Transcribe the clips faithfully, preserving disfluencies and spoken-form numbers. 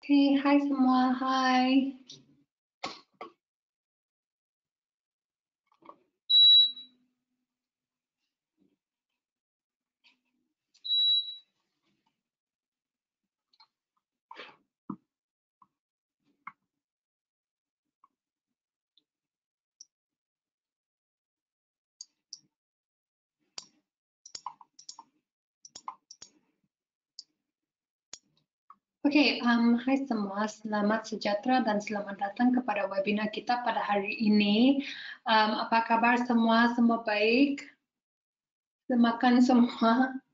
Oke, hai semua, hai. Oke, um, hai semua, selamat sejahtera dan selamat datang kepada webinar kita pada hari ini. Um, apa kabar semua? Semua baik? Makan semua?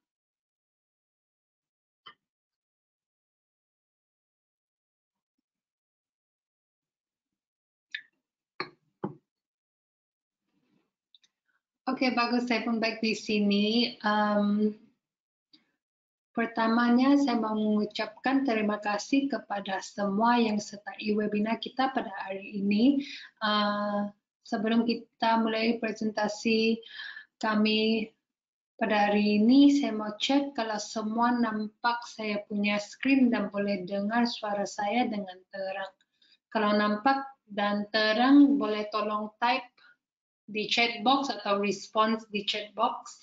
Oke, bagus. Saya pun baik di sini. Um, Pertamanya, saya mau mengucapkan terima kasih kepada semua yang sertai webinar kita pada hari ini. Uh, sebelum kita mulai presentasi kami pada hari ini, saya mau cek kalau semua nampak saya punya screen dan boleh dengar suara saya dengan terang. Kalau nampak dan terang, boleh tolong type di chat box atau response di chat box.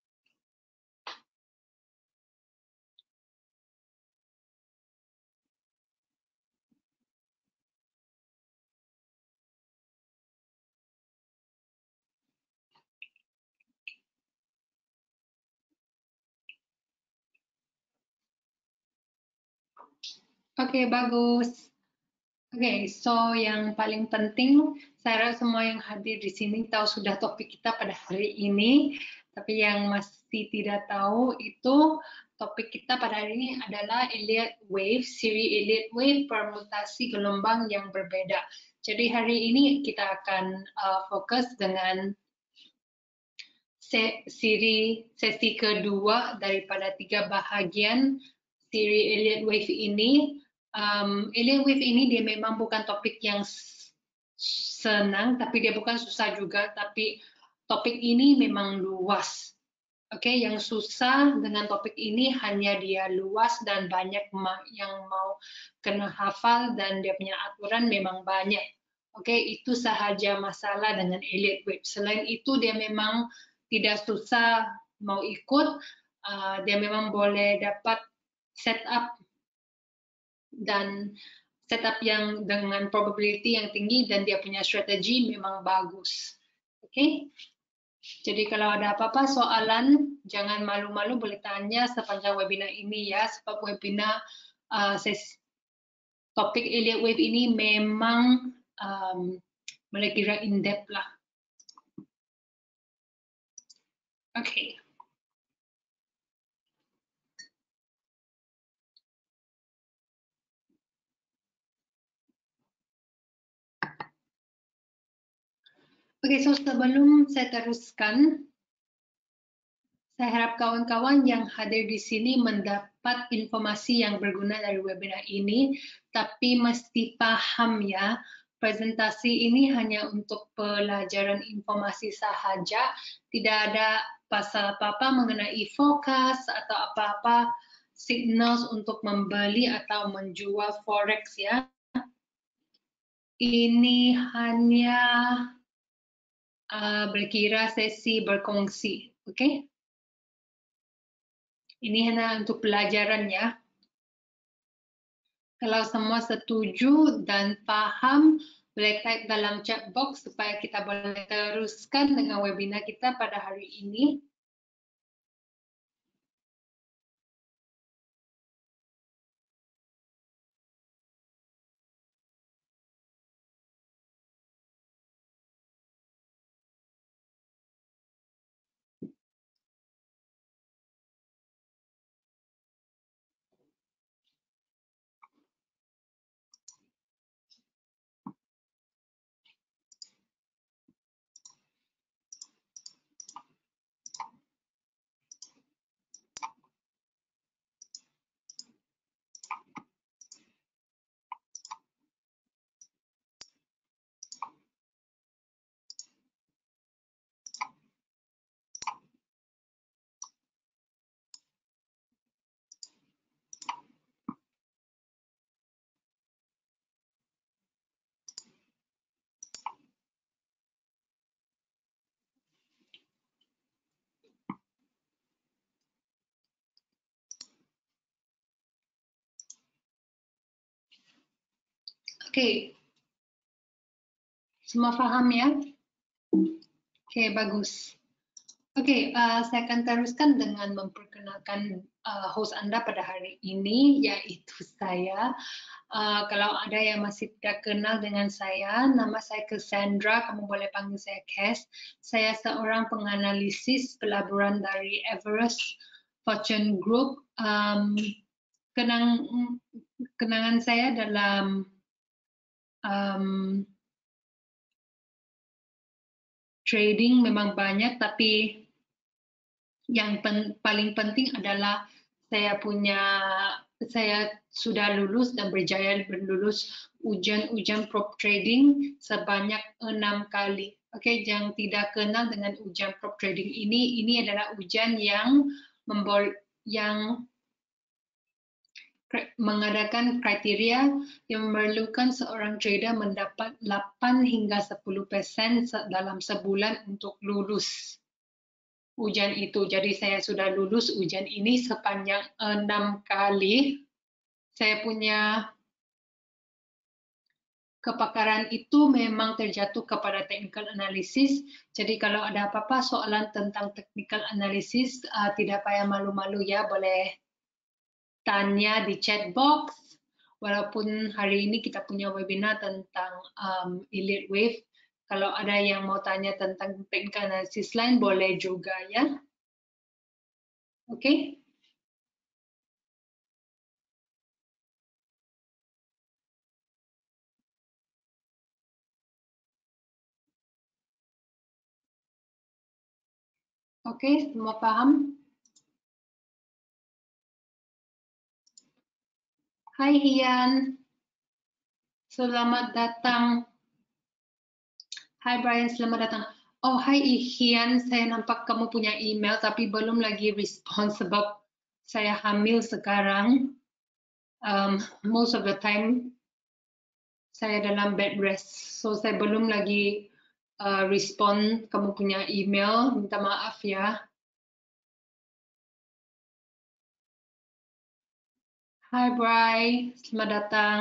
Oke, okay, bagus. Oke, okay, so yang paling penting, saya rasa semua yang hadir di sini tahu sudah topik kita pada hari ini, tapi yang masih tidak tahu itu topik kita pada hari ini adalah Elliott Wave, siri Elliott Wave permutasi gelombang yang berbeda. Jadi hari ini kita akan uh, fokus dengan se siri sesi kedua daripada tiga bahagian siri Elliott Wave ini. Um, Elliott Wave ini dia memang bukan topik yang senang, tapi dia bukan susah juga, tapi topik ini memang luas. Oke, okay, yang susah dengan topik ini hanya dia luas dan banyak yang mau kena hafal dan dia punya aturan memang banyak. Oke, okay, itu sahaja masalah dengan Elliott Wave. Selain itu dia memang tidak susah mau ikut, uh, dia memang boleh dapat setup dan setup yang dengan probability yang tinggi dan dia punya strategi memang bagus. Oke. Okay? Jadi kalau ada apa-apa soalan, jangan malu-malu boleh tanya sepanjang webinar ini ya, sebab webinar uh, topik Elliott Wave ini memang um, boleh kira in-depth lah. Oke. Okay. Oke, okay, so sebelum saya teruskan, saya harap kawan-kawan yang hadir di sini mendapat informasi yang berguna dari webinar ini, tapi mesti paham ya, presentasi ini hanya untuk pelajaran informasi sahaja, tidak ada pasal apa-apa mengenai forecast atau apa-apa signals untuk membeli atau menjual forex ya. Ini hanya uh, berkira sesi berkongsi, oke? Okay? Ini hanya untuk pelajaran ya. Kalau semua setuju dan paham, boleh type dalam chat box supaya kita boleh teruskan dengan webinar kita pada hari ini. okay. Semua paham ya? Oke, okay, bagus. Oke, okay, uh, saya akan teruskan dengan memperkenalkan uh, host Anda pada hari ini, yaitu saya. Uh, kalau ada yang masih tidak kenal dengan saya, nama saya Cassandra, kamu boleh panggil saya Cass. Saya seorang penganalisis pelaburan dari Everest Fortune Group. Um, kenang, kenangan saya dalam um, trading memang banyak, tapi yang pen, paling penting adalah saya punya saya sudah lulus dan berjaya lulus ujian-ujian prop trading sebanyak enam kali. Oke, okay, yang tidak kenal dengan ujian prop trading ini, ini adalah ujian yang membol yang mengadakan kriteria yang memerlukan seorang trader mendapat delapan hingga sepuluh persen dalam sebulan untuk lulus ujian itu. Jadi saya sudah lulus ujian ini sepanjang enam kali. Saya punya kepakaran itu memang terjatuh kepada technical analysis. Jadi kalau ada apa-apa soalan tentang technical analysis, uh, tidak payah malu-malu ya, boleh tanya di chat box. Walaupun hari ini kita punya webinar tentang um, Elliott Wave, kalau ada yang mau tanya tentang technical analysis lain, boleh juga ya. Oke. Okay? Oke, okay, semua paham? Hai Hian, selamat datang. Hai Brian, selamat datang. Oh, hai Hian, saya nampak kamu punya email tapi belum lagi respon sebab saya hamil sekarang. Um, most of the time saya dalam bed rest, so saya belum lagi uh, respon kamu punya email. Minta maaf ya. Hai Brian, selamat datang.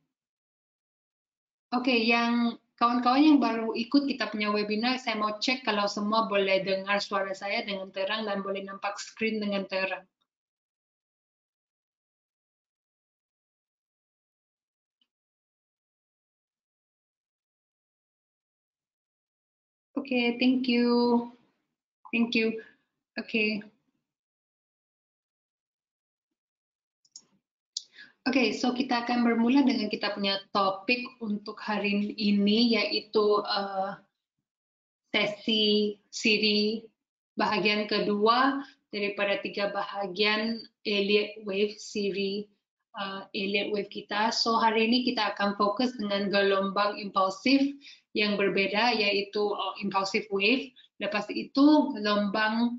Oke, okay, yang kawan-kawan yang baru ikut kita punya webinar, saya mau cek kalau semua boleh dengar suara saya dengan terang dan boleh nampak screen dengan terang. Oke, okay, thank you. Thank you. Oke. Okay. Oke, okay, so kita akan bermula dengan kita punya topik untuk hari ini, yaitu uh, sesi siri bahagian kedua daripada tiga bahagian Elliott Wave siri uh, Elliott Wave kita. So hari ini kita akan fokus dengan gelombang impulsif yang berbeda, yaitu uh, impulsive wave. Lepas itu gelombang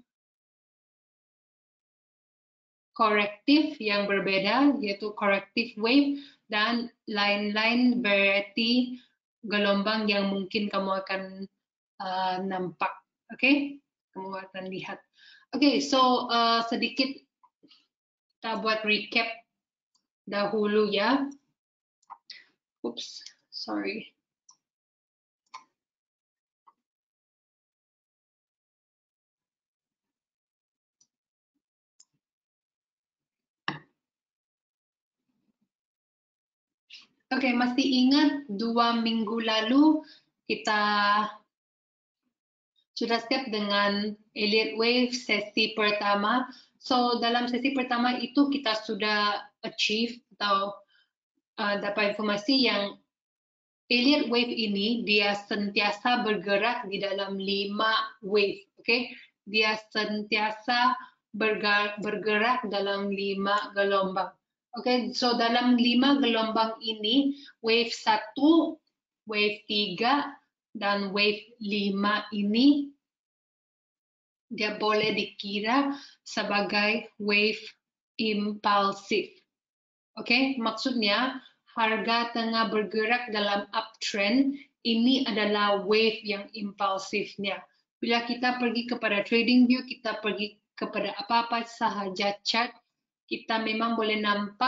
korektif yang berbeda, yaitu corrective wave, dan lain-lain variety gelombang yang mungkin kamu akan uh, nampak. Oke, okay? Kamu akan lihat. Oke, okay, so uh, sedikit kita buat recap dahulu ya. Oops, sorry. Oke, okay, masih ingat dua minggu lalu kita sudah step dengan Elliott Wave sesi pertama. So dalam sesi pertama itu kita sudah achieve atau uh, dapat informasi yang Elliott Wave ini dia sentiasa bergerak di dalam lima wave, oke? Okay? Dia sentiasa bergerak, bergerak dalam lima gelombang. Oke, okay? So dalam lima gelombang ini, wave satu, wave tiga, dan wave lima ini dia boleh dikira sebagai wave impulsif. Oke, okay? Maksudnya harga tengah bergerak dalam uptrend, ini adalah wave yang impulsifnya. Bila kita pergi kepada trading view, kita pergi kepada apa-apa sahaja chart, kita memang boleh nampak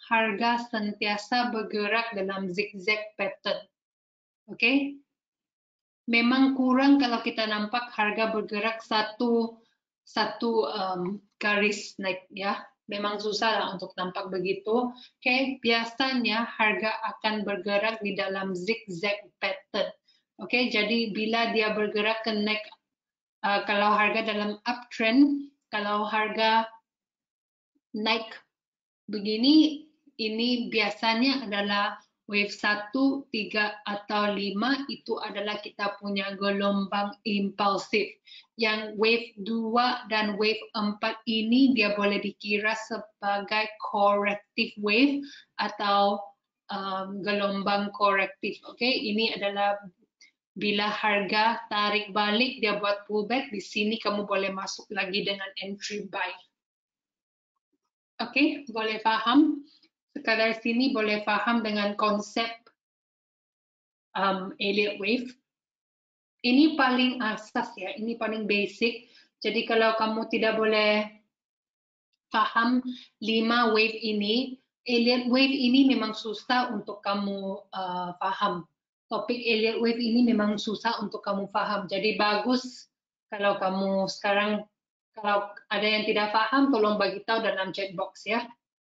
harga sentiasa bergerak dalam zigzag pattern. Oke, okay? Memang kurang kalau kita nampak harga bergerak satu satu um, garis naik ya. Memang susah lah untuk nampak begitu. Oke, okay? Biasanya harga akan bergerak di dalam zigzag pattern. Oke, okay? Jadi bila dia bergerak ke naik, uh, kalau harga dalam uptrend, kalau harga naik begini, ini biasanya adalah wave satu, tiga, atau lima, itu adalah kita punya gelombang impulsif. Yang wave dua dan wave empat ini dia boleh dikira sebagai corrective wave atau um, gelombang korektif. Oke, okay? Ini adalah bila harga tarik balik, dia buat pullback, di sini kamu boleh masuk lagi dengan entry buy. Oke, okay? Boleh paham? Sekadar sini boleh paham dengan konsep um, Elliott wave. Ini paling asas ya, ini paling basic. Jadi kalau kamu tidak boleh paham lima wave ini, Elliott wave ini memang susah untuk kamu uh, paham. Topik Elliott wave ini memang susah untuk kamu paham. Jadi bagus kalau kamu sekarang, kalau ada yang tidak paham, tolong bagi tahu dalam chat box ya.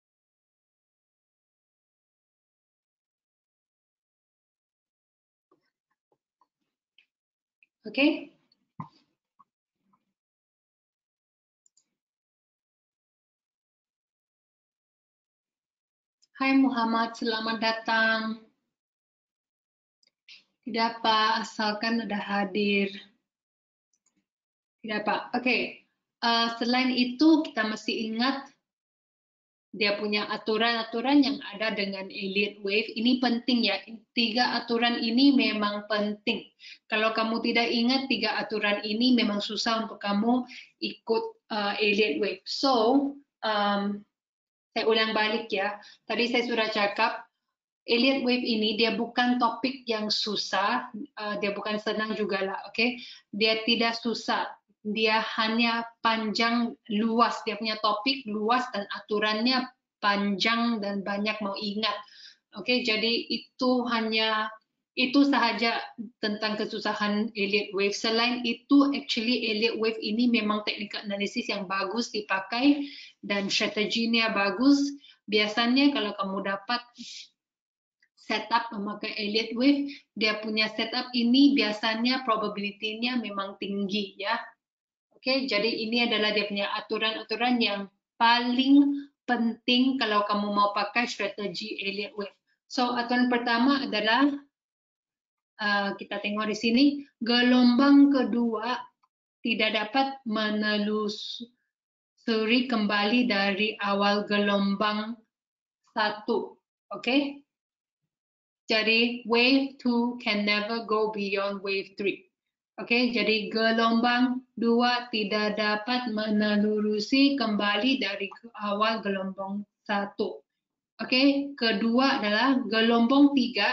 Oke. Okay? Hai Muhammad, selamat datang. Tidak Pak, asalkan ada hadir. Tidak Pak, oke. Okay. Uh, selain itu kita mesti ingat dia punya aturan-aturan yang ada dengan Elliott wave. Ini penting ya, tiga aturan ini memang penting. Kalau kamu tidak ingat tiga aturan ini, memang susah untuk kamu ikut uh, Elliott wave. So, um, saya ulang balik ya. Tadi saya sudah cakap, Elliott wave ini dia bukan topik yang susah, uh, dia bukan senang juga lah, oke? Okay? Dia tidak susah, dia hanya panjang, luas. Dia punya topik luas dan aturannya panjang dan banyak mau ingat, oke? Okay? Jadi itu hanya itu sahaja tentang kesusahan Elliott wave. Selain itu, actually Elliott wave ini memang teknik analisis yang bagus dipakai dan strateginya bagus. Biasanya kalau kamu dapat setup memakai Elliott wave, dia punya setup ini biasanya probability-nya memang tinggi ya. Oke, okay, jadi ini adalah dia punya aturan-aturan yang paling penting kalau kamu mau pakai strategi Elliott wave. So, aturan pertama adalah uh, kita tengok di sini, gelombang kedua tidak dapat menelusuri kembali dari awal gelombang satu. Oke? Okay? Jadi wave two can never go beyond wave three. Oke, okay, jadi gelombang dua tidak dapat menelurusi kembali dari awal gelombang satu. Oke, okay, kedua adalah gelombang tiga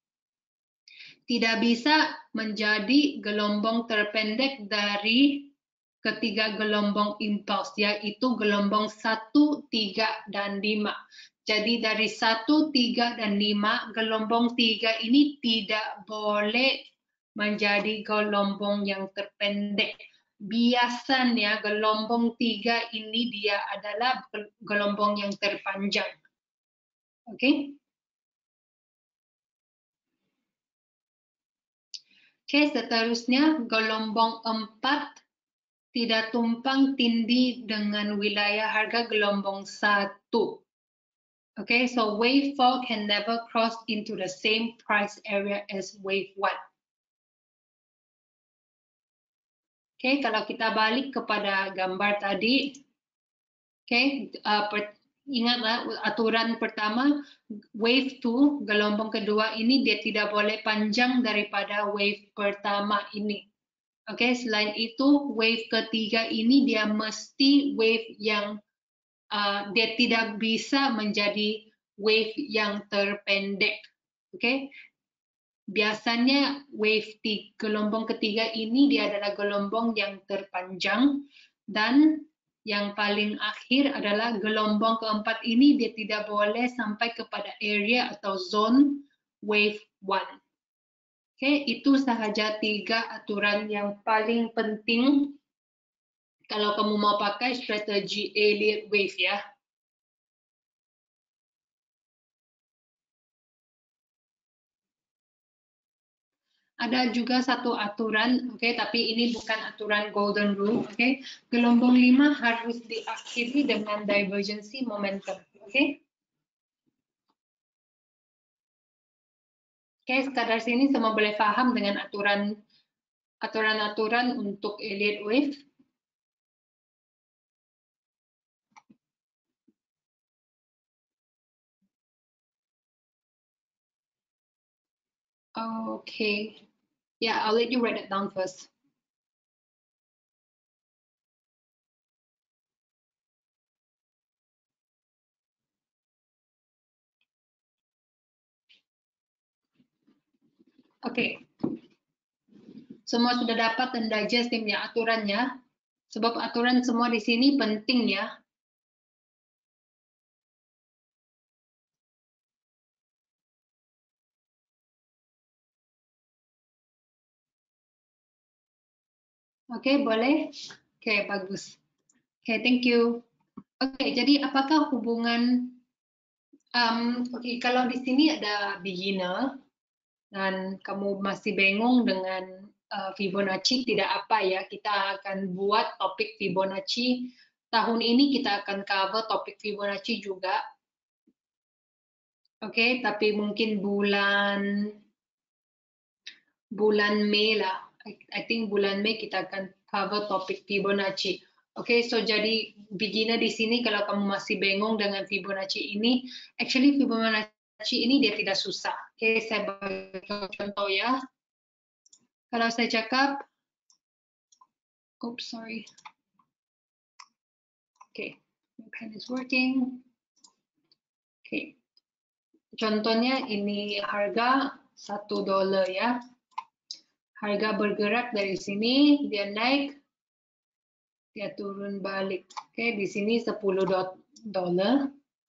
tidak bisa menjadi gelombang terpendek dari ketiga gelombang impuls, yaitu gelombang satu, tiga, dan lima. Jadi dari satu, tiga, dan lima, gelombang tiga ini tidak boleh menjadi gelombang yang terpendek. Biasanya gelombang tiga ini dia adalah gelombang yang terpanjang. Oke? Okay? Oke, okay, seterusnya gelombang empat tidak tumpang tindih dengan wilayah harga gelombang satu. Okay, so wave four can never cross into the same price area as wave one. Okay, kalau kita balik kepada gambar tadi, okay, uh, per, ingatlah aturan pertama, wave two, gelombang kedua ini dia tidak boleh panjang daripada wave pertama ini. Oke, okay, selain itu wave ketiga ini dia mesti wave yang uh, dia tidak bisa menjadi wave yang terpendek. Oke, okay? Biasanya wave di gelombang ketiga ini dia adalah gelombang yang terpanjang dan yang paling akhir adalah gelombang keempat ini dia tidak boleh sampai kepada area atau zone wave one. Oke, okay, itu sahaja tiga aturan yang paling penting kalau kamu mau pakai strategi Elliott wave ya. Ada juga satu aturan, oke, okay, tapi ini bukan aturan golden rule, oke. Okay? Gelombang lima harus diakhiri dengan divergency momentum, oke. Okay? Oke, okay, sekadar sini semua boleh paham dengan aturan aturan-aturan untuk Elliott wave. Okay, yeah, I'll let you write it down first. Oke, okay. Semua sudah dapat dan digest tim ya aturannya, sebab aturan semua di sini penting ya. Oke, okay, boleh? Oke, okay, bagus. Oke, okay, thank you. Oke, okay, jadi apakah hubungan, um, oke, okay, kalau di sini ada beginner, dan kamu masih bingung dengan uh, Fibonacci, tidak apa ya, kita akan buat topik Fibonacci. Tahun ini kita akan cover topik Fibonacci juga. Oke, okay, tapi mungkin bulan bulan Mei lah. I, I think bulan Mei kita akan cover topik Fibonacci. Oke, okay, so jadi beginner di sini kalau kamu masih bingung dengan Fibonacci ini, actually Fibonacci ini dia tidak susah. Oke, okay, saya bagi contoh ya. Kalau saya cakap, oops, sorry. Oke, okay, my pen is working. Oke, okay. Contohnya ini harga satu dolar ya. Harga bergerak dari sini, dia naik, dia turun balik. Oke, okay, di sini sepuluh dolar.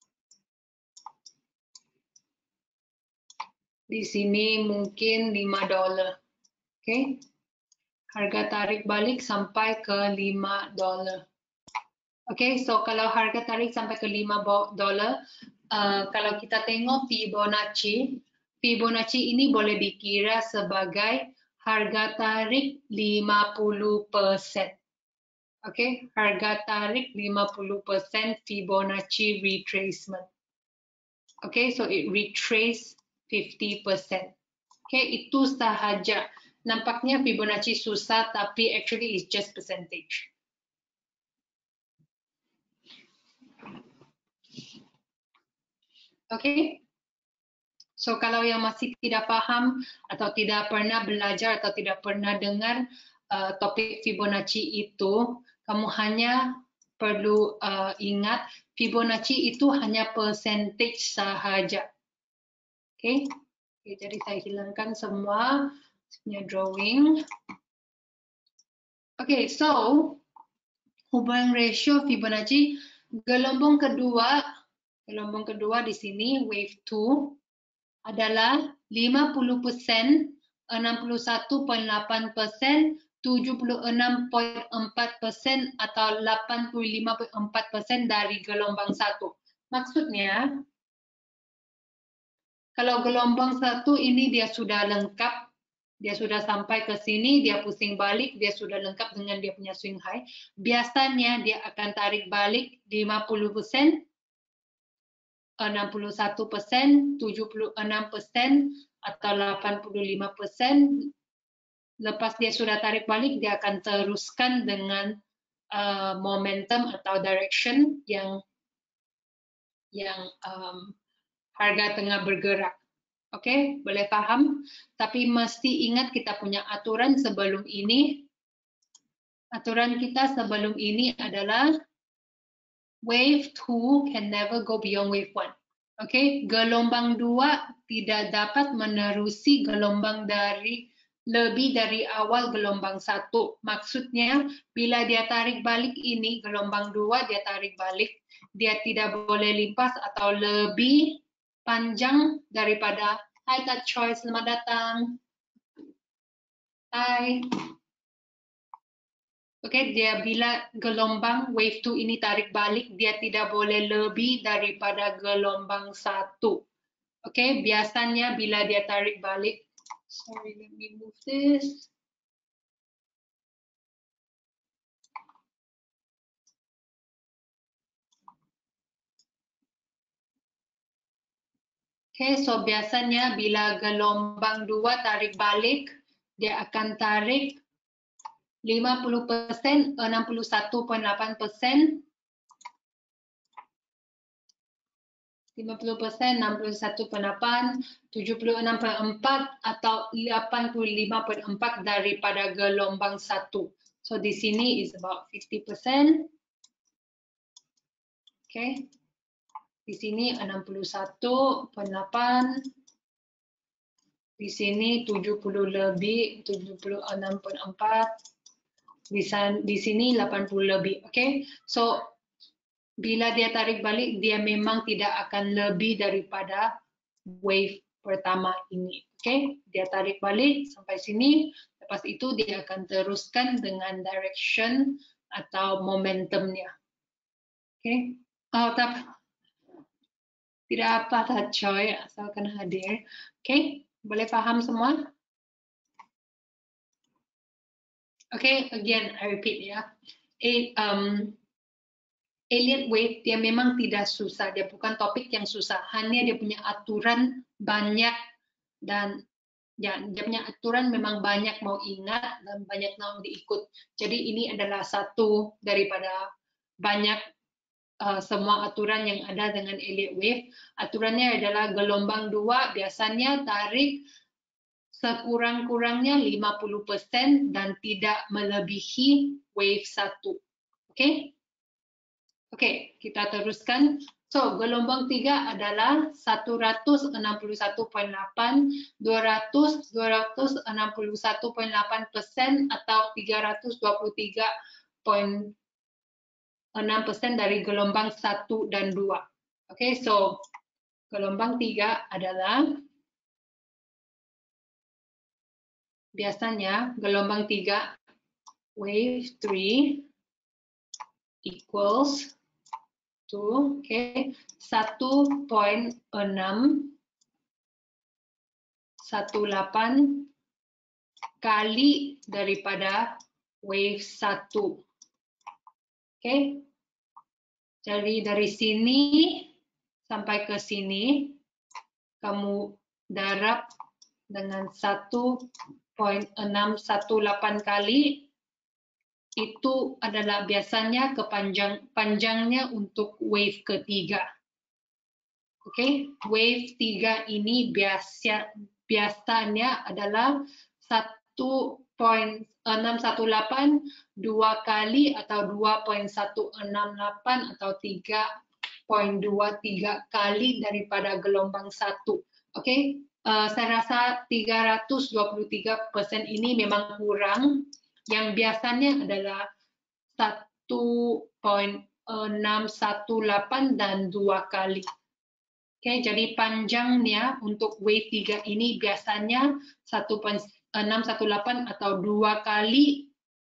Di sini mungkin lima dolar. Oke. Okay. Harga tarik balik sampai ke lima dolar. Oke, okay, so kalau harga tarik sampai ke lima dolar, uh, kalau kita tengok Fibonacci, Fibonacci ini boleh dikira sebagai harga tarik lima puluh persen. Oke, okay? Harga tarik lima puluh persen Fibonacci retracement. Oke, okay? So it retrace fifty percent. Oke, okay? Itu sahaja. Nampaknya Fibonacci susah, tapi actually it's just percentage. Oke, okay? So kalau yang masih tidak paham atau tidak pernah belajar atau tidak pernah dengar uh, topik Fibonacci itu, kamu hanya perlu uh, ingat Fibonacci itu hanya percentage sahaja. Oke, okay? Okay, jadi saya hilangkan semua punya drawing. Oke, okay, so hubungan ratio Fibonacci gelombang kedua, gelombang kedua di sini wave two adalah lima puluh persen, enam puluh satu koma delapan persen, tujuh puluh enam koma empat persen atau delapan puluh lima koma empat persen dari gelombang satu. Maksudnya, kalau gelombang satu ini dia sudah lengkap, dia sudah sampai ke sini, dia pusing balik, dia sudah lengkap dengan dia punya swing high. Biasanya dia akan tarik balik lima puluh persen, enam puluh satu persen, tujuh puluh enam persen, atau delapan puluh lima persen. Lepas dia sudah tarik balik, dia akan teruskan dengan uh, momentum atau direction yang yang um, harga tengah bergerak. Oke, okay? Boleh paham? Tapi mesti ingat kita punya aturan sebelum ini. Aturan kita sebelum ini adalah wave two can never go beyond wave one. Oke, okay? Gelombang dua tidak dapat menerusi gelombang dari lebih dari awal gelombang satu. Maksudnya, bila dia tarik balik ini, gelombang dua dia tarik balik, dia tidak boleh lipas atau lebih panjang daripada. Hai Kak Choi, selamat datang. Hai. Oke, okay, dia bila gelombang wave two ini tarik balik, dia tidak boleh lebih daripada gelombang satu. Oke, okay, biasanya bila dia tarik balik, sorry, let me move this. Oke, okay, so biasanya bila gelombang dua tarik balik, dia akan tarik lima puluh persen, enam puluh satu koma delapan persen, lima puluh persen, enam puluh satu koma delapan, tujuh puluh enam koma empat, atau delapan puluh lima koma empat daripada gelombang satu. So di sini is about fifty percent. Oke. Okay. Di sini enam puluh satu koma delapan. Di sini tujuh puluh lebih, tujuh puluh enam koma empat. Di, di sini delapan puluh lebih. Oke. Okay. So bila dia tarik balik, dia memang tidak akan lebih daripada wave pertama ini. Oke, okay? Dia tarik balik sampai sini. Lepas itu dia akan teruskan dengan direction atau momentumnya. Oke, okay? Oh, tapi tidak apa tak coy, asalkan hadir. Oke, okay? Boleh paham semua? Oke, okay, again I repeat ya. It, um, Elliott wave dia memang tidak susah, dia bukan topik yang susah, hanya dia punya aturan banyak dan ya dia punya aturan memang banyak mau ingat dan banyak mau diikut. Jadi ini adalah satu daripada banyak uh, semua aturan yang ada dengan Elliott wave. Aturannya adalah gelombang dua biasanya tarik sekurang-kurangnya lima puluh persen dan tidak melebihi wave satu. Oke? Okay? Oke, okay, kita teruskan. So, gelombang tiga adalah seratus enam puluh satu koma delapan, dua ratus, dua ratus enam puluh satu koma delapan persen atau tiga ratus dua puluh tiga koma enam persen dari gelombang satu dan dua. Oke, okay, so gelombang tiga adalah biasanya gelombang tiga wave three equals to okay, satu koma enam satu delapan kali daripada wave satu. Oke. Okay. Jadi dari sini sampai ke sini kamu darab dengan satu koma enam satu delapan kali. Itu adalah biasanya kepanjang panjangnya untuk wave ketiga. Oke, okay? Wave tiga ini biasa biasanya adalah satu koma enam satu delapan dua kali atau dua koma satu enam delapan atau tiga koma dua tiga kali daripada gelombang satu. Oke, okay? uh, saya rasa tiga ratus dua puluh tiga persen ini memang kurang. Yang biasanya adalah satu koma enam satu delapan dan dua kali. Oke, okay, jadi panjangnya untuk wave tiga ini biasanya satu koma enam satu delapan atau dua kali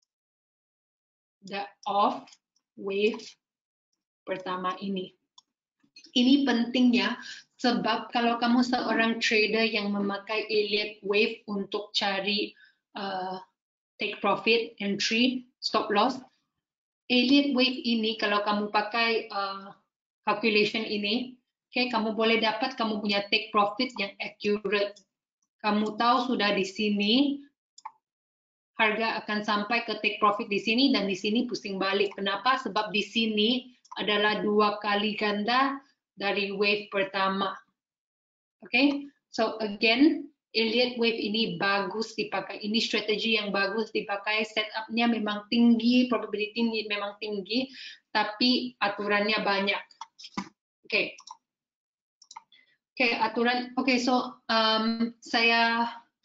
the of wave pertama ini. Ini pentingnya sebab kalau kamu seorang trader yang memakai Elliott wave untuk cari uh, take profit, entry, stop loss. Elliott wave ini kalau kamu pakai uh, calculation ini, okay, kamu boleh dapat kamu punya take profit yang accurate. Kamu tahu sudah di sini harga akan sampai ke take profit di sini dan di sini pusing balik. Kenapa? Sebab di sini adalah dua kali ganda dari wave pertama. Oke, okay? So again, Elliott wave ini bagus dipakai. Ini strategi yang bagus dipakai. Setupnya memang tinggi, probability memang tinggi, tapi aturannya banyak. Oke, okay. Oke okay, aturan. Oke, okay, so um, saya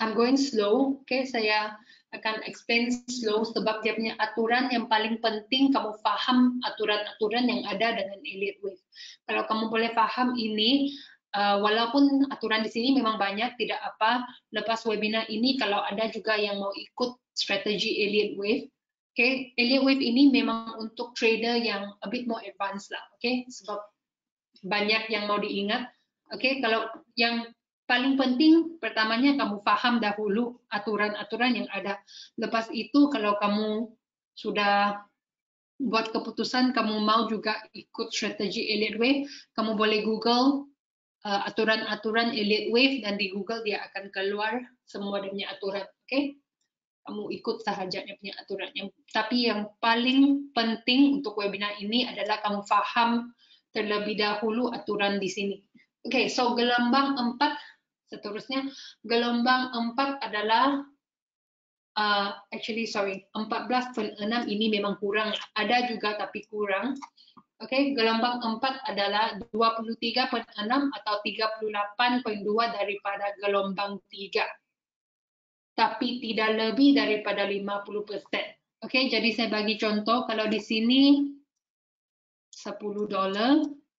I'm going slow. Oke, okay? Saya akan explain slow sebab dia punya aturan yang paling penting kamu paham aturan-aturan yang ada dengan Elliott Wave. Kalau kamu boleh paham ini, uh, walaupun aturan di sini memang banyak, tidak apa. Lepas webinar ini, kalau ada juga yang mau ikut strategi Elliott Wave, oke, okay? Elliott Wave ini memang untuk trader yang a bit more advanced lah, oke, okay? Sebab banyak yang mau diingat. Oke, okay? Kalau yang paling penting pertamanya kamu paham dahulu aturan-aturan yang ada. Lepas itu kalau kamu sudah buat keputusan kamu mau juga ikut strategi Elliott Wave, kamu boleh Google aturan-aturan uh, Elliott Wave dan di Google dia akan keluar semua dia punya aturan. Oke, okay? Kamu ikut sahaja dia punya aturannya. Tapi yang paling penting untuk webinar ini adalah kamu paham terlebih dahulu aturan di sini. Oke, okay, so gelombang empat seterusnya, gelombang empat adalah uh, actually sorry, empat belas koma enam ini memang kurang, ada juga tapi kurang. Oke, okay, gelombang empat adalah dua puluh tiga koma enam atau tiga puluh delapan koma dua daripada gelombang tiga. Tapi tidak lebih daripada lima puluh persen. Oke, okay, jadi saya bagi contoh, kalau di sini sepuluh dolar,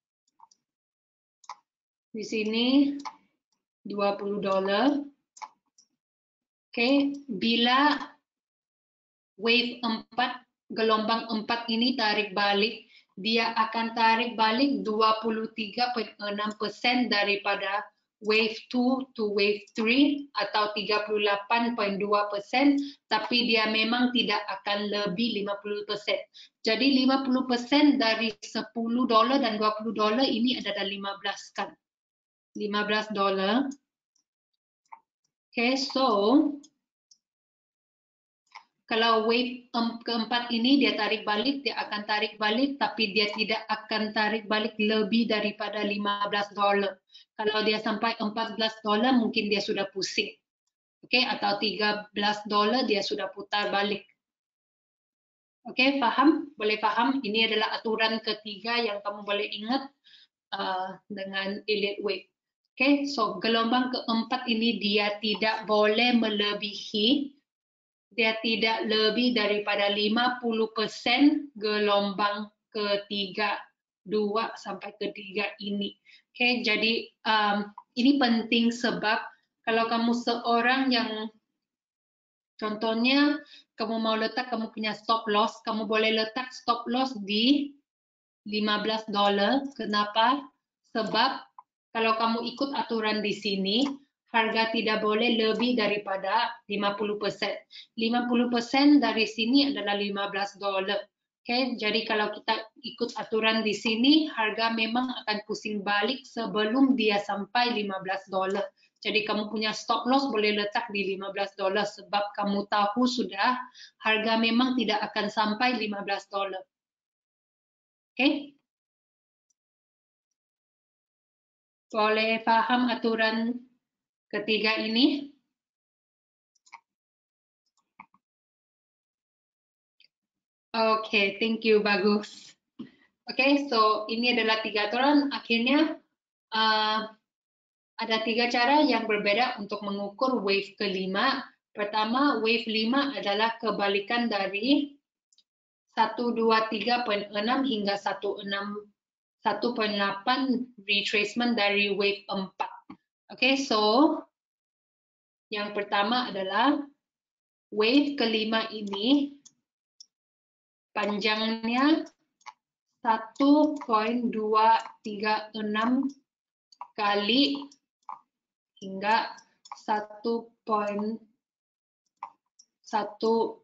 di sini dua puluh dolar. Oke, okay. Bila wave empat, gelombang empat ini tarik balik, dia akan tarik balik dua puluh tiga koma enam persen daripada wave dua to wave tiga atau tiga puluh delapan koma dua persen, tapi dia memang tidak akan lebih lima puluh persen. Jadi lima puluh persen dari sepuluh dolar dan dua puluh dolar ini adalah lima belas kan. lima belas dolar. Oke, okay, so kalau wave keempat ini dia tarik balik, dia akan tarik balik, tapi dia tidak akan tarik balik lebih daripada lima belas dolar. Kalau dia sampai empat belas dolar, mungkin dia sudah pusing. Oke, okay? Atau tiga belas dolar dia sudah putar balik. Oke, okay, paham? Boleh paham? Ini adalah aturan ketiga yang kamu boleh ingat uh, dengan Elliott Wave. Oke, okay? So gelombang keempat ini dia tidak boleh melebihi, dia tidak lebih daripada lima puluh persen gelombang ketiga, dua sampai ketiga ini. Oke, okay? Jadi um, ini penting sebab kalau kamu seorang yang contohnya kamu mau letak kamu punya stop loss, kamu boleh letak stop loss di lima belas dolar. Kenapa? Sebab kalau kamu ikut aturan di sini, harga tidak boleh lebih daripada lima puluh persen. lima puluh persen dari sini adalah lima belas dolar. Oke, okay? Jadi kalau kita ikut aturan di sini, harga memang akan pusing balik sebelum dia sampai lima belas dolar. Jadi kamu punya stop loss boleh letak di lima belas dolar sebab kamu tahu sudah harga memang tidak akan sampai lima belas dolar. Oke? Okay? Boleh paham aturan ketiga ini? Oke, okay, thank you, bagus. Oke, okay, so ini adalah tiga aturan. Akhirnya uh, ada tiga cara yang berbeda untuk mengukur wave kelima. Pertama, wave lima adalah kebalikan dari seratus dua puluh tiga koma enam hingga seratus enam puluh satu koma delapan retracement dari wave empat. Oke, okay, so yang pertama adalah wave kelima ini panjangnya satu koma dua tiga enam kali hingga satu koma satu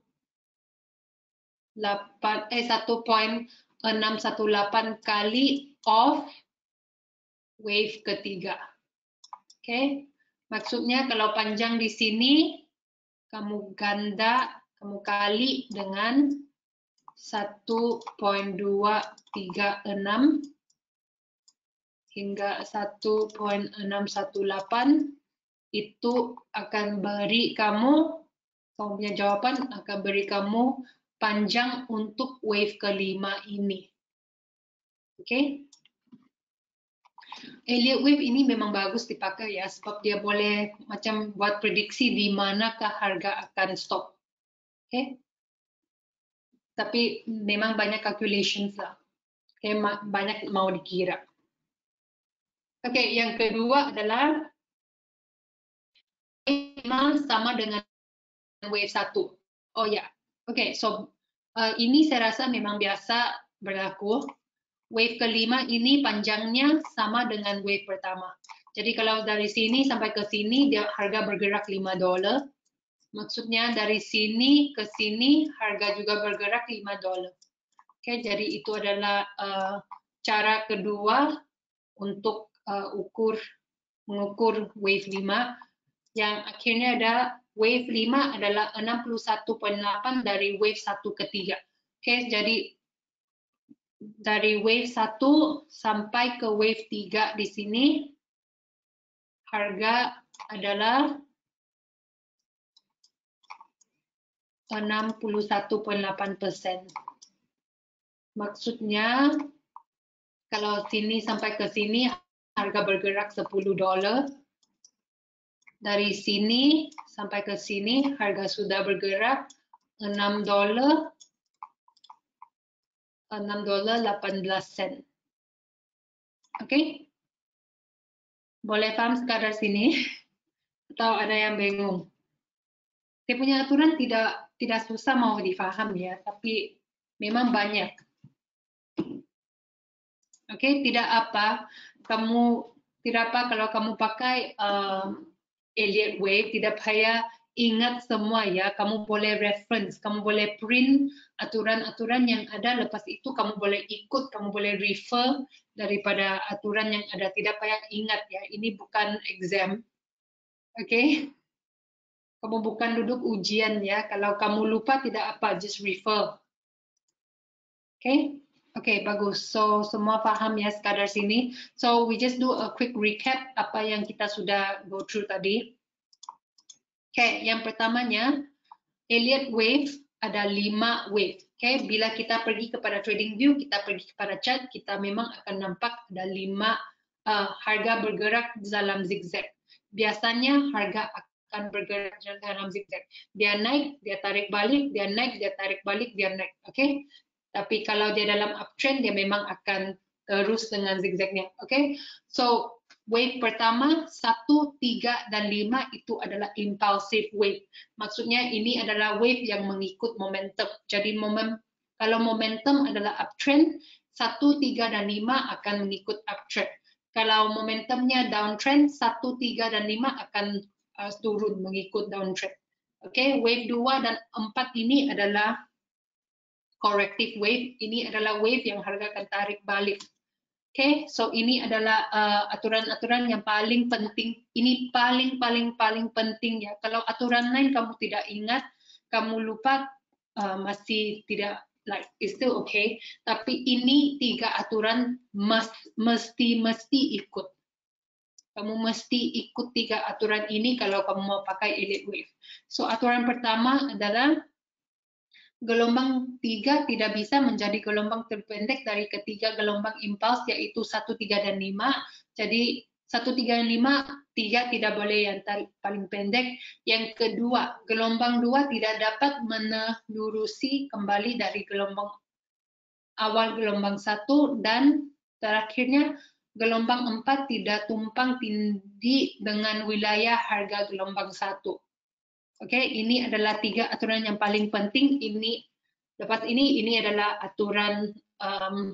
delapan eh satu koma enam satu delapan kali of wave ketiga. Oke, okay? Maksudnya kalau panjang di sini kamu ganda, kamu kali dengan satu koma dua tiga enam hingga satu koma enam satu delapan, itu akan beri kamu, kamu punya jawaban akan beri kamu panjang untuk wave kelima ini. Oke? Okay? Elliott wave ini memang bagus dipakai ya, sebab dia boleh macam buat prediksi di manakah harga akan stop. Oke, okay? Tapi memang banyak calculations lah. Oke, okay? Banyak mau dikira. Oke, okay, yang kedua adalah memang sama dengan wave satu. Oh ya, yeah. Oke, okay, so uh, ini saya rasa memang biasa berlaku. Wave kelima ini panjangnya sama dengan wave pertama. Jadi kalau dari sini sampai ke sini dia harga bergerak lima dolar. Maksudnya dari sini ke sini harga juga bergerak lima dolar. Oke, jadi itu adalah uh, cara kedua untuk uh, ukur mengukur wave lima. Yang akhirnya ada wave lima adalah enam puluh satu koma delapan dari wave satu ke tiga. Oke, jadi dari wave satu sampai ke wave tiga di sini harga adalah enam puluh satu koma delapan persen. Maksudnya kalau sini sampai ke sini harga bergerak sepuluh dolar. Dari sini sampai ke sini harga sudah bergerak enam dolar enam dolar delapan belas sen. Oke? Okay? Boleh paham sekadar sini? Atau ada yang bingung? Saya punya aturan tidak tidak susah mau difaham ya, tapi memang banyak. Oke, okay? Tidak apa kamu tidak apa kalau kamu pakai uh, Elliott wave, tidak payah ingat semua ya. Kamu boleh reference, kamu boleh print aturan-aturan yang ada. Lepas itu kamu boleh ikut, kamu boleh refer daripada aturan yang ada. Tidak payah ingat ya. Ini bukan exam, oke? Okay? Kamu bukan duduk ujian ya. Kalau kamu lupa tidak apa, just refer. Oke? Okay? Oke, okay, bagus. So, semua paham ya sekadar sini. So, we just do a quick recap apa yang kita sudah go through tadi. Oke, okay, yang pertamanya, Elliott wave ada lima wave. Oke, okay, bila kita pergi kepada trading view, kita pergi kepada chart, kita memang akan nampak ada lima uh, harga bergerak dalam zigzag. Biasanya harga akan bergerak dalam zigzag. Dia naik, dia tarik balik, dia naik, dia tarik balik, dia naik. Oke, okay? Tapi kalau dia dalam uptrend, dia memang akan terus dengan zigzagnya. Oke, okay? So wave pertama, satu, tiga, dan lima itu adalah impulsive wave. Maksudnya ini adalah wave yang mengikut momentum. Jadi moment, kalau momentum adalah uptrend, satu, tiga, dan lima akan mengikut uptrend. Kalau momentumnya downtrend, satu, tiga, dan lima akan uh, turun mengikut downtrend. Oke, okay? Wave dua dan empat ini adalah corrective wave. Ini adalah wave yang harga akan tarik balik. Oke, okay, so ini adalah aturan-aturan uh, yang paling penting. Ini paling paling paling penting ya. Kalau aturan lain kamu tidak ingat, kamu lupa, uh, masih tidak like it's still okay. Tapi ini tiga aturan must, mesti mesti ikut. Kamu mesti ikut tiga aturan ini kalau kamu mau pakai Elliott wave. So aturan pertama adalah gelombang tiga tidak bisa menjadi gelombang terpendek dari ketiga gelombang impuls, yaitu satu, tiga, dan lima. Jadi satu, tiga, dan lima, tiga tidak boleh yang paling pendek. Yang kedua, gelombang dua tidak dapat menelurusi kembali dari gelombang awal gelombang satu, dan terakhirnya gelombang empat tidak tumpang tindih dengan wilayah harga gelombang satu. Oke, okay, ini adalah tiga aturan yang paling penting. Ini lepas ini ini adalah aturan um,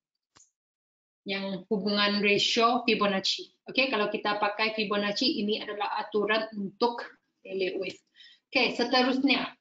yang hubungan ratio Fibonacci. Oke, okay, kalau kita pakai Fibonacci, ini adalah aturan untuk Elliott wave. Oke, okay, seterusnya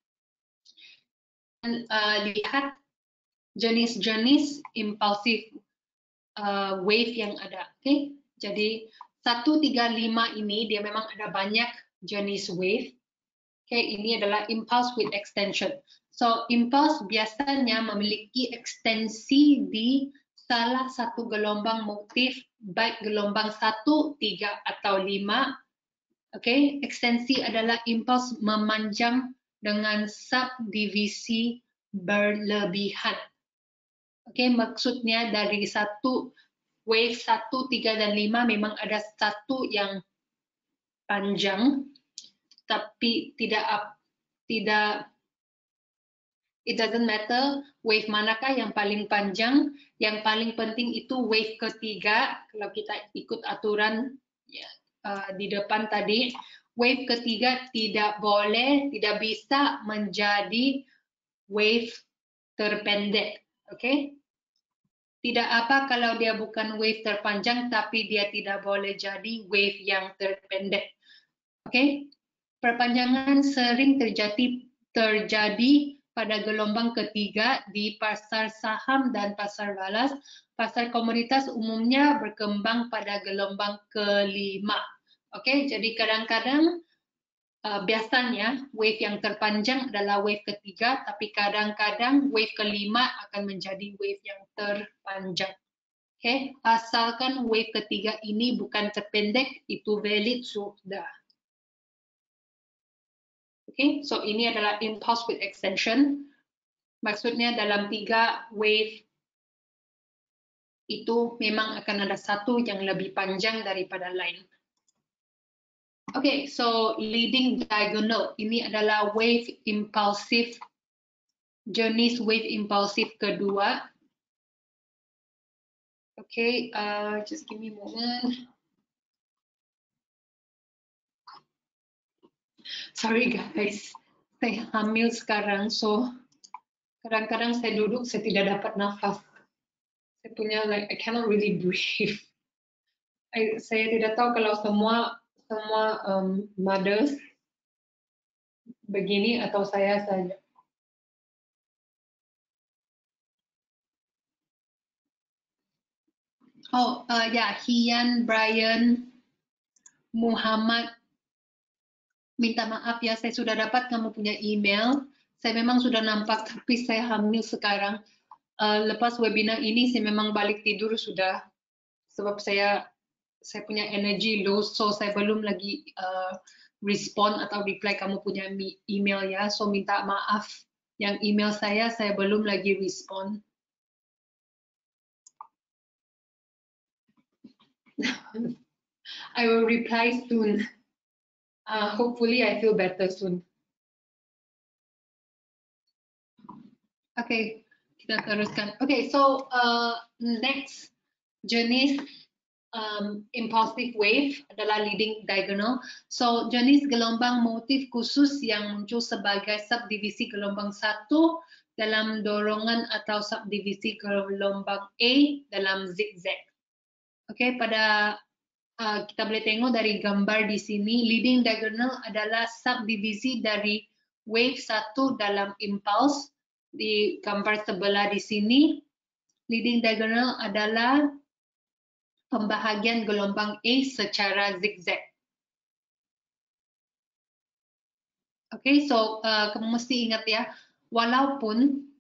uh, lihat jenis-jenis impulsif uh, wave yang ada. Oke, okay? Jadi satu, tiga, lima ini dia memang ada banyak jenis wave. Oke, okay, ini adalah impulse with extension. So, impulse biasanya memiliki ekstensi di salah satu gelombang motif, baik gelombang satu, tiga, atau lima. Oke, okay, ekstensi adalah impulse memanjang dengan subdivisi berlebihan. Oke, okay, maksudnya dari satu wave satu, tiga, dan lima memang ada satu yang panjang, tapi tidak tidak it doesn't matter wave manakah yang paling panjang. Yang paling penting itu wave ketiga. Kalau kita ikut aturan ya, uh, di depan tadi, wave ketiga tidak boleh, tidak bisa menjadi wave terpendek. Oke? Okay? Tidak apa kalau dia bukan wave terpanjang, tapi dia tidak boleh jadi wave yang terpendek. Oke? Okay? Perpanjangan sering terjadi terjadi pada gelombang ketiga di pasar saham dan pasar balas. Pasar komoditas umumnya berkembang pada gelombang kelima. Oke, okay? Jadi kadang-kadang uh, biasanya wave yang terpanjang adalah wave ketiga, tapi kadang-kadang wave kelima akan menjadi wave yang terpanjang. Oke, okay? Asalkan wave ketiga ini bukan terpendek, itu valid sudah. Oke, okay? So ini adalah impulse with extension. Maksudnya dalam tiga wave itu memang akan ada satu yang lebih panjang daripada lain. Oke, okay, so leading diagonal ini adalah wave impulsif, jenis wave impulsif kedua. Oke, okay, uh, just give me a moment. Sorry guys, saya hamil sekarang, so kadang-kadang saya duduk saya tidak dapat nafas. Saya punya like I cannot really breathe. I, saya tidak tahu kalau semua semua um, mothers begini atau saya saja. Oh uh, ya, Hian, Brian, Muhammad, minta maaf ya, saya sudah dapat kamu punya email. Saya memang sudah nampak, tapi saya hamil sekarang. Uh, lepas webinar ini, saya memang balik tidur sudah, sebab saya saya punya energi low, so saya belum lagi uh, respond atau reply kamu punya email ya. So minta maaf, yang email saya saya belum lagi respond. I will reply soon. Uh, hopefully I feel better soon. Oke, okay, kita teruskan. Oke, okay, so uh, next jenis um, impulsive wave adalah leading diagonal. So jenis gelombang motif khusus yang muncul sebagai subdivisi gelombang satu dalam dorongan atau subdivisi gelombang A dalam zigzag. Oke, okay, pada uh, kita boleh tengok dari gambar di sini, leading diagonal adalah subdivisi dari wave satu dalam impulse. Di gambar sebelah di sini, leading diagonal adalah pembahagian gelombang A secara zigzag. Oke, okay, so uh, kamu mesti ingat ya, walaupun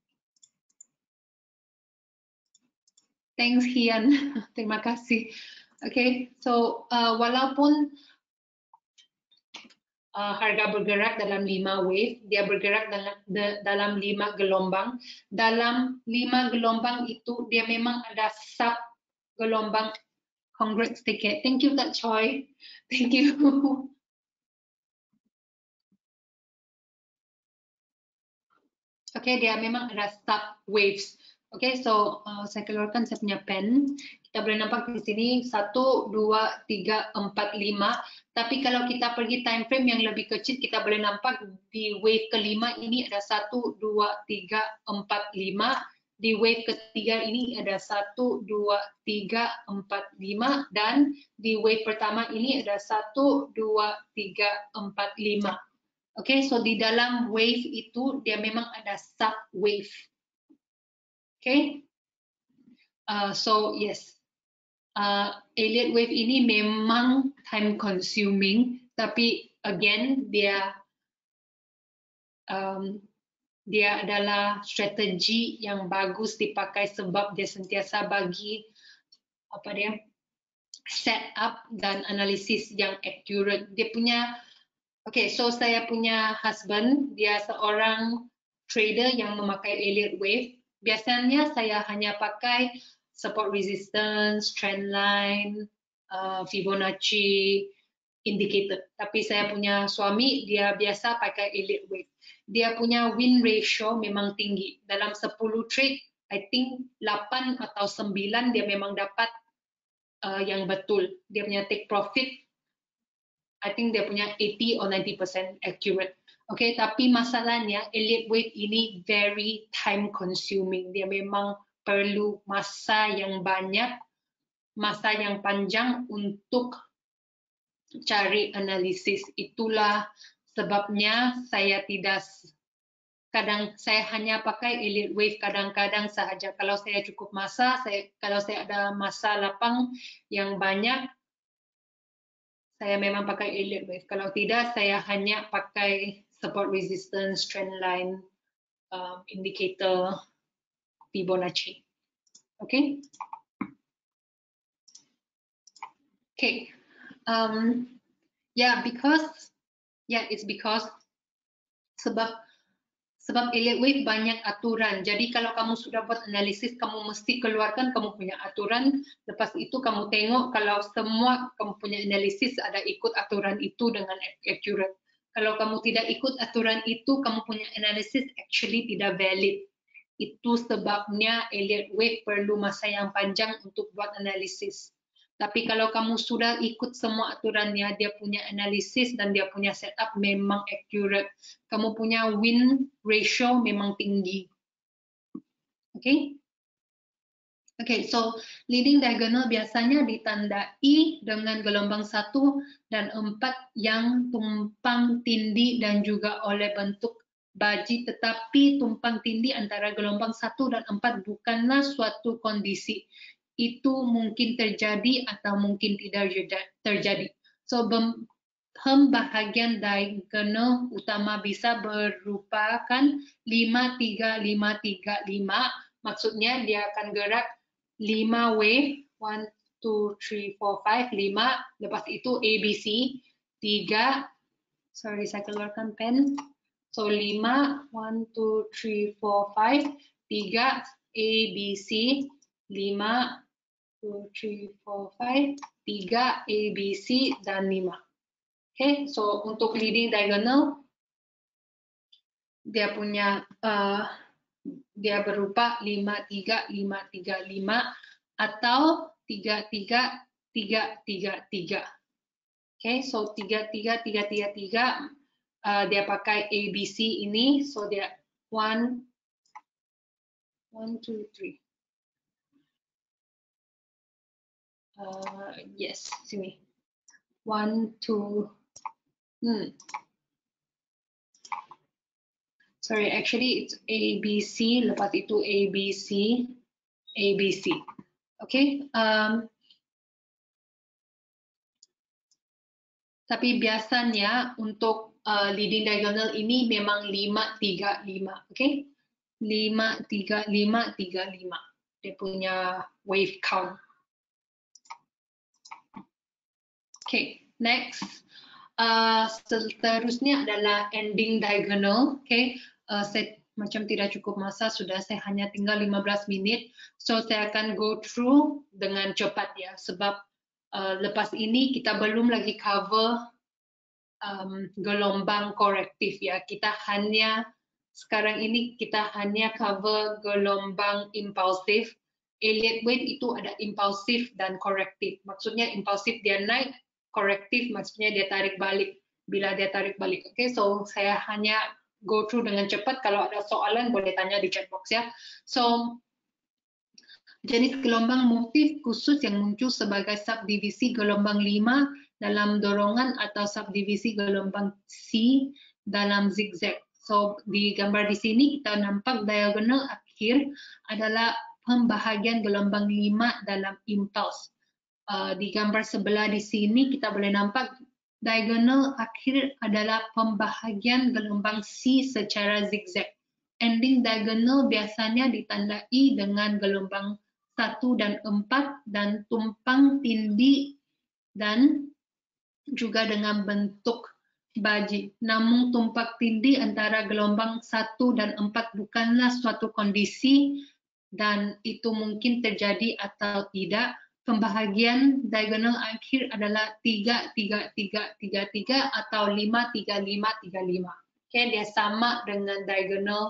thanks Hian, terima kasih. Oke, okay, so uh, walaupun Uh, harga bergerak dalam lima wave, dia bergerak dalam, de, dalam lima gelombang. Dalam lima gelombang itu, dia memang ada sub gelombang. Congrats ticket. Thank you, Kak Choi. Thank you. Oke, okay, dia memang ada sub waves. Oke, okay, so uh, saya keluarkan saya punya pen. Kita boleh nampak di sini satu, dua, tiga, empat, lima. Tapi kalau kita pergi time frame yang lebih kecil, kita boleh nampak di wave kelima ini ada satu, dua, tiga, empat, lima. Di wave ketiga ini ada satu, dua, tiga, empat, lima. Dan di wave pertama ini ada satu, dua, tiga, empat, lima. Oke, okay, so di dalam wave itu dia memang ada sub wave. Oke, okay? uh, so yes, uh, Elliott wave ini memang time consuming, tapi again dia um, dia adalah strategi yang bagus dipakai sebab dia sentiasa bagi apa dia setup dan analisis yang accurate. Dia punya Oke, okay, so saya punya husband, dia seorang trader yang memakai Elliott wave. Biasanya saya hanya pakai support resistance, trend line, uh, Fibonacci, indicator. Tapi saya punya suami, dia biasa pakai Elliott Wave. Dia punya win ratio memang tinggi. Dalam sepuluh trade, I think delapan atau sembilan dia memang dapat uh, yang betul. Dia punya take profit, I think dia punya eighty or ninety percent accurate. Oke, okay, tapi masalahnya Elliott Wave ini very time consuming. Dia memang perlu masa yang banyak, masa yang panjang untuk cari analisis. Itulah sebabnya saya tidak, kadang saya hanya pakai Elliott Wave kadang-kadang sahaja. Kalau saya cukup masa, saya, kalau saya ada masa lapang yang banyak, saya memang pakai Elliott Wave. Kalau tidak, saya hanya pakai support resistance, trend line, um, indicator, Fibonacci. Oke? Okay? Oke. Okay. Um, yeah, because yeah, it's because sebab sebab Elliott Wave banyak aturan. Jadi kalau kamu sudah buat analisis, kamu mesti keluarkan kamu punya aturan. Lepas itu kamu tengok kalau semua kamu punya analisis ada ikut aturan itu dengan accurate. Kalau kamu tidak ikut aturan itu, kamu punya analisis actually tidak valid. Itu sebabnya Elliott Wave perlu masa yang panjang untuk buat analisis. Tapi kalau kamu sudah ikut semua aturannya, dia punya analisis dan dia punya setup memang accurate. Kamu punya win ratio memang tinggi. Oke? Okay? Oke, okay, so leading diagonal biasanya ditandai dengan gelombang satu dan empat yang tumpang tindih dan juga oleh bentuk baji, tetapi tumpang tindih antara gelombang satu dan empat bukanlah suatu kondisi. Itu mungkin terjadi atau mungkin tidak terjadi. So, pembahagian diagonal utama bisa berupakan lima tiga lima tiga lima. Maksudnya dia akan gerak lima wave, one, two, three, four, five, lima. Lepas itu A B C, tiga. Sorry, saya keluarkan pen. So, lima, one, two, three, four, five, tiga, A B C, lima, two, three, four, five, tiga, A B C, dan lima. Oke, okay, so untuk leading diagonal, dia punya, uh, dia berupa lima, tiga, lima, tiga, lima, atau tiga, tiga, tiga, tiga, tiga. Oke, okay, so tiga, tiga, tiga, tiga, tiga, uh, dia pakai A B C ini, so dia one, one, two, three. Uh, yes, sini. One, two, hmm. Sorry, actually it's A B C, lepas itu A B C, A B C. Oke, okay? um, tapi biasanya untuk uh, leading diagonal ini memang lima, tiga, lima, oke? Okay? lima, tiga, lima, tiga, lima. Dia punya wave count. Oke, okay, next. Uh, seterusnya adalah ending diagonal, oke? Okay? Uh, saya macam tidak cukup masa, sudah saya hanya tinggal lima belas menit. So, saya akan go through dengan cepat ya, sebab uh, lepas ini kita belum lagi cover um, gelombang korektif ya. Kita hanya, sekarang ini kita hanya cover gelombang impulsif. Elliott Wave itu ada impulsif dan korektif. Maksudnya impulsif dia naik, korektif maksudnya dia tarik balik. Bila dia tarik balik. Oke, okay? So saya hanya go through dengan cepat. Kalau ada soalan boleh tanya di chat box ya. So jenis gelombang motif khusus yang muncul sebagai subdivisi gelombang lima dalam dorongan atau subdivisi gelombang C dalam zigzag. So di gambar di sini kita nampak diagonal akhir adalah pembahagian gelombang lima dalam impuls. Uh, di gambar sebelah di sini kita boleh nampak diagonal akhir adalah pembahagian gelombang C secara zigzag. Ending diagonal biasanya ditandai dengan gelombang satu dan empat dan tumpang tindih dan juga dengan bentuk baji. Namun tumpang tindih antara gelombang satu dan empat bukanlah suatu kondisi dan itu mungkin terjadi atau tidak. Pembahagian diagonal akhir adalah tiga, tiga, tiga, tiga, tiga atau lima, tiga, lima, tiga, lima. Oke, okay, dia sama dengan diagonal,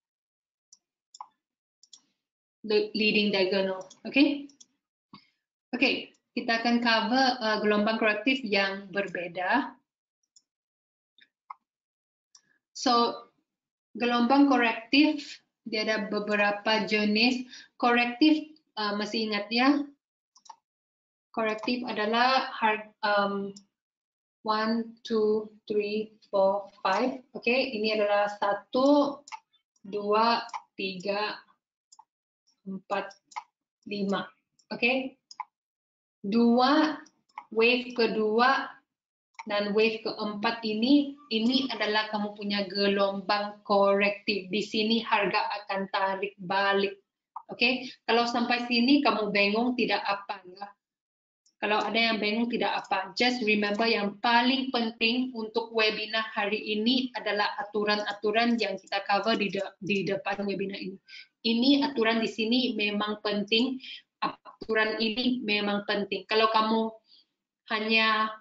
leading diagonal. Oke, okay? Oke, okay, kita akan cover uh, gelombang korektif yang berbeda. So, gelombang korektif, dia ada beberapa jenis. Korektif, uh, masih ingat ya, korektif adalah um, one, two, three, four, five. Oke, okay, ini adalah satu, dua, tiga, empat, lima. Oke, okay? Dua, wave kedua dan wave keempat ini, ini adalah kamu punya gelombang korektif. Di sini harga akan tarik balik. Oke, okay? Kalau sampai sini kamu bingung tidak apa ya. Kalau ada yang bingung tidak apa, just remember yang paling penting untuk webinar hari ini adalah aturan-aturan yang kita cover di, de di depan webinar ini. Ini aturan di sini memang penting, aturan ini memang penting. Kalau kamu hanya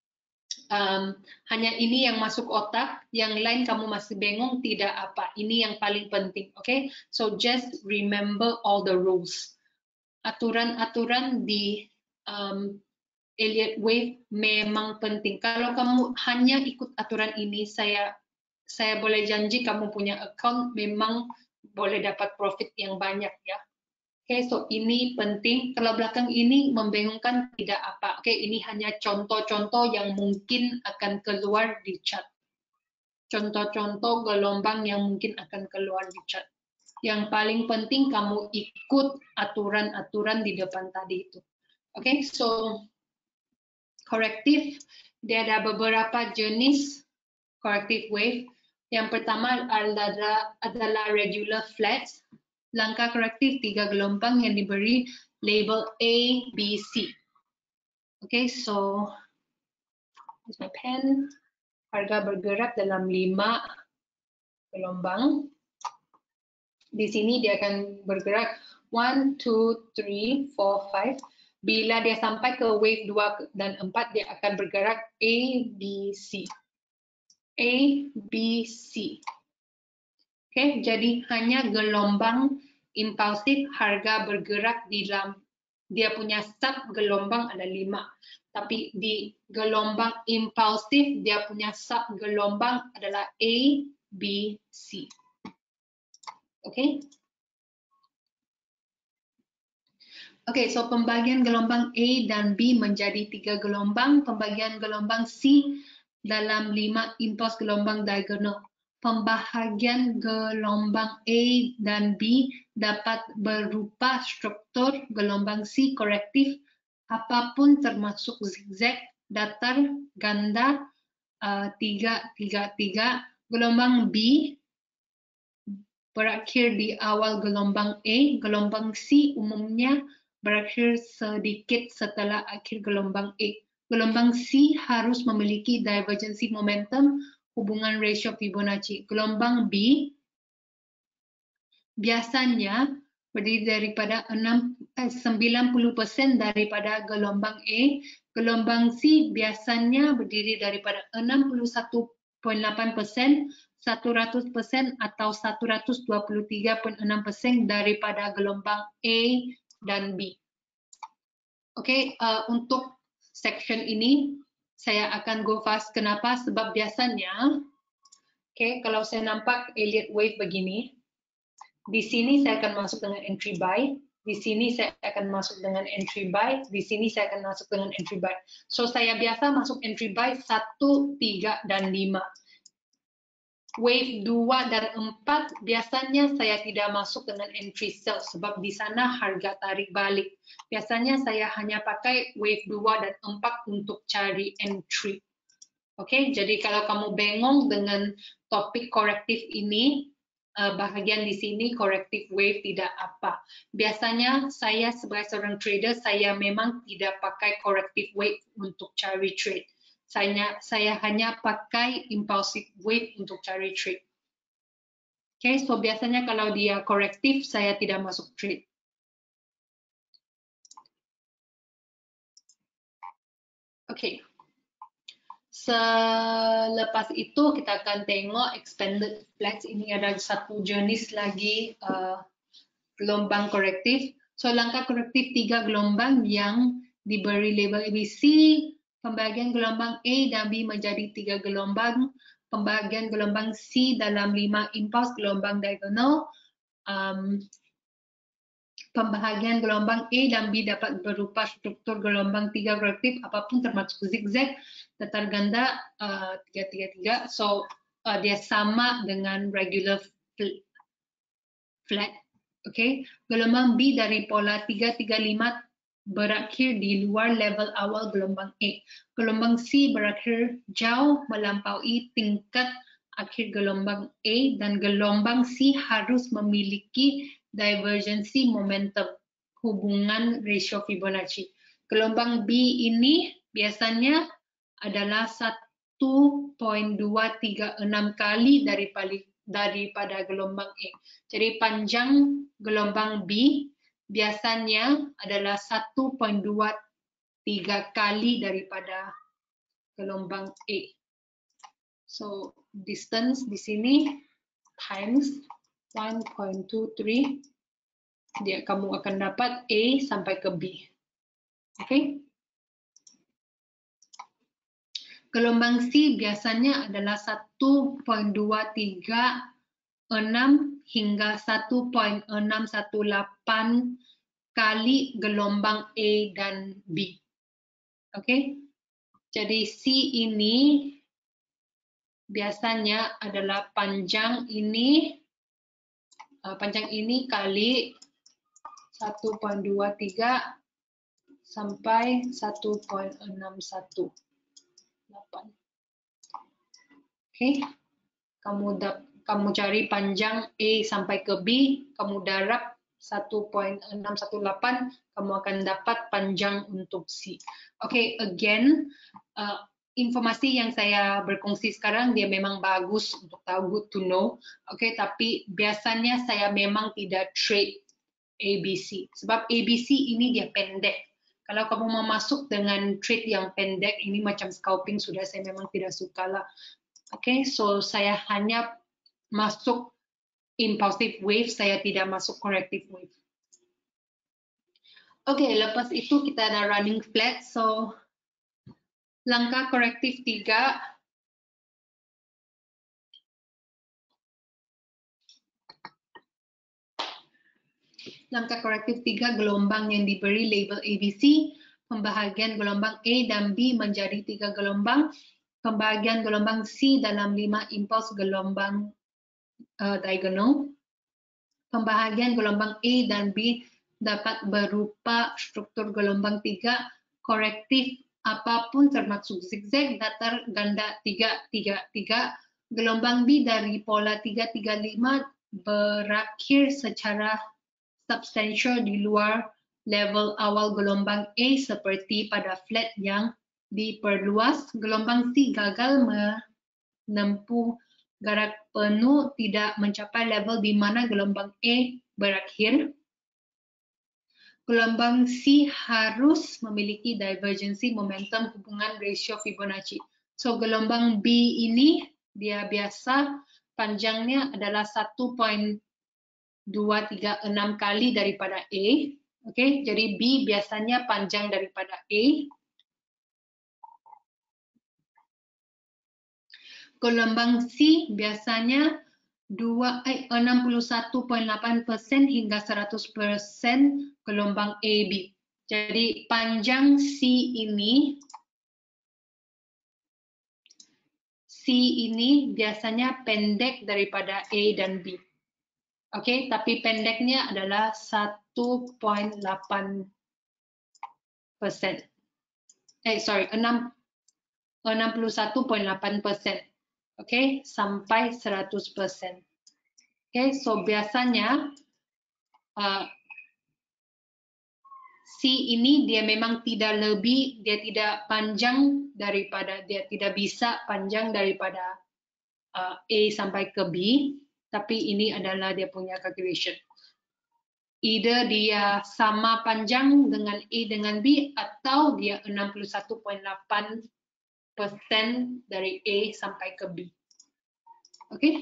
um, hanya ini yang masuk otak, yang lain kamu masih bingung tidak apa. Ini yang paling penting, oke? Okay? So just remember all the rules. Aturan-aturan di Um, Elliott Wave memang penting. Kalau kamu hanya ikut aturan ini, saya saya boleh janji kamu punya account memang boleh dapat profit yang banyak ya. Oke, okay, so ini penting. Kalau belakang ini membingungkan tidak apa. Oke, okay, ini hanya contoh-contoh yang mungkin akan keluar di chat. Contoh-contoh gelombang yang mungkin akan keluar di chat. Yang paling penting kamu ikut aturan-aturan di depan tadi itu. Oke, okay, so korektif, dia ada beberapa jenis korektif wave. Yang pertama adalah, adalah regular flats. Langkah korektif tiga gelombang yang diberi label A, B, C. Oke, okay, so here's my pen. Harga bergerak dalam lima gelombang. Di sini dia akan bergerak one, two, three, four, five. Bila dia sampai ke wave dua dan empat, dia akan bergerak A, B, C. A, B, C. Oke, okay, jadi hanya gelombang impulsif harga bergerak di dalam, dia punya sub gelombang ada lima. Tapi di gelombang impulsif, dia punya sub gelombang adalah A, B, C. Oke. Okay? Oke, okay, so pembagian gelombang A dan B menjadi tiga gelombang, pembagian gelombang C dalam lima impuls gelombang diagonal. Pembahagian gelombang A dan B dapat berupa struktur gelombang C korektif, apapun termasuk zigzag, datar, ganda, uh, tiga, tiga, tiga. Gelombang B berakhir di awal gelombang A, gelombang C umumnya berakhir sedikit setelah akhir gelombang A. Gelombang C harus memiliki divergensi momentum hubungan ratio Fibonacci. Gelombang B biasanya berdiri daripada sembilan puluh persen daripada gelombang A. Gelombang C biasanya berdiri daripada enam puluh satu koma delapan persen, seratus persen atau seratus dua puluh tiga koma enam persen daripada gelombang A dan B. Oke, okay, uh, untuk section ini saya akan go fast. Kenapa? Sebab biasanya, oke, okay, kalau saya nampak Elliott Wave begini, di sini saya akan masuk dengan entry buy, di sini saya akan masuk dengan entry buy, di sini saya akan masuk dengan entry buy. So saya biasa masuk entry buy satu, tiga, dan lima. Wave dua dan empat biasanya saya tidak masuk dengan entry sell sebab di sana harga tarik balik. Biasanya saya hanya pakai wave dua dan empat untuk cari entry. Oke, okay? Jadi kalau kamu bingung dengan topik korektif ini, bahagian di sini korektif wave tidak apa. Biasanya saya sebagai seorang trader, saya memang tidak pakai korektif wave untuk cari trade. Saya, saya hanya pakai impulsive wave untuk cari trade. Okay, so biasanya kalau dia korektif, saya tidak masuk trade. Oke. Okay. Selepas itu kita akan tengok expanded flags. Ini ada satu jenis lagi uh, gelombang korektif. So langkah korektif tiga gelombang yang diberi label A B C, pembagian gelombang A dan B menjadi tiga gelombang, pembagian gelombang C dalam lima impuls gelombang diagonal, um, pembahagian gelombang A dan B dapat berupa struktur gelombang tiga korektif apapun termasuk zigzag, datar ganda uh, tiga tiga tiga. So uh, dia sama dengan regular flat. Okay. Gelombang B dari pola tiga tiga lima berakhir di luar level awal gelombang A. Gelombang C berakhir jauh melampaui tingkat akhir gelombang A dan gelombang C harus memiliki divergensi momentum, hubungan ratio Fibonacci. Gelombang B ini biasanya adalah satu koma dua tiga enam kali daripada daripada gelombang A. Jadi panjang gelombang B biasanya adalah satu koma dua tiga kali daripada gelombang A. So distance di sini times one koma dua tiga, dia kamu akan dapat A sampai ke B. Oke. Okay? Gelombang C biasanya adalah satu koma dua tiga enam hingga satu koma enam satu delapan kali gelombang A dan B. Oke. Okay? Jadi C ini biasanya adalah panjang ini uh, panjang ini kali satu koma dua tiga sampai satu koma enam satu delapan. Oke. Okay. Kamu dap, kamu cari panjang A sampai ke B, kamu darab satu koma enam satu delapan, kamu akan dapat panjang untuk C. Oke, okay, again, uh, informasi yang saya berkongsi sekarang dia memang bagus untuk tahu, good to know. Oke, okay, tapi biasanya saya memang tidak trade A B C. Sebab A B C ini dia pendek. Kalau kamu mau masuk dengan trade yang pendek, ini macam scalping, sudah saya memang tidak suka lah. Oke, okay, so saya hanya masuk impulsive wave, saya tidak masuk corrective wave. Oke, okay, lepas itu kita ada running flat. So langkah korektif tiga, langkah korektif tiga gelombang yang diberi label A B C, pembahagian gelombang A dan B menjadi tiga gelombang, pembahagian gelombang C dalam lima impuls gelombang uh, diagonal, pembahagian gelombang A dan B dapat berupa struktur gelombang tiga korektif apapun termasuk zigzag, datar ganda tiga tiga tiga, gelombang B dari pola tiga tiga lima berakhir secara substansial di luar level awal gelombang A seperti pada flat yang diperluas. Gelombang C gagal menempuh garak penuh, tidak mencapai level di mana gelombang A berakhir. Gelombang C harus memiliki divergensi momentum hubungan ratio Fibonacci. So gelombang B ini dia biasa panjangnya adalah satu koma dua tiga enam kali daripada A. Oke, okay? Jadi B biasanya panjang daripada A. Gelombang C biasanya enam puluh satu koma delapan persen hingga seratus persen gelombang A B. Jadi panjang C ini C ini biasanya pendek daripada A dan B. Oke, okay? Tapi pendeknya adalah satu koma delapan persen. Eh, sorry, enam puluh satu koma delapan persen. Oke, okay? Sampai seratus persen. Oke, okay? So biasanya uh, C ini dia memang tidak lebih, dia tidak panjang daripada, dia tidak bisa panjang daripada uh, A sampai ke B. tapi ini adalah dia punya calculation. Either dia sama panjang dengan A dengan B, atau dia enam puluh satu koma delapan persen dari A sampai ke B. Oke? Okay?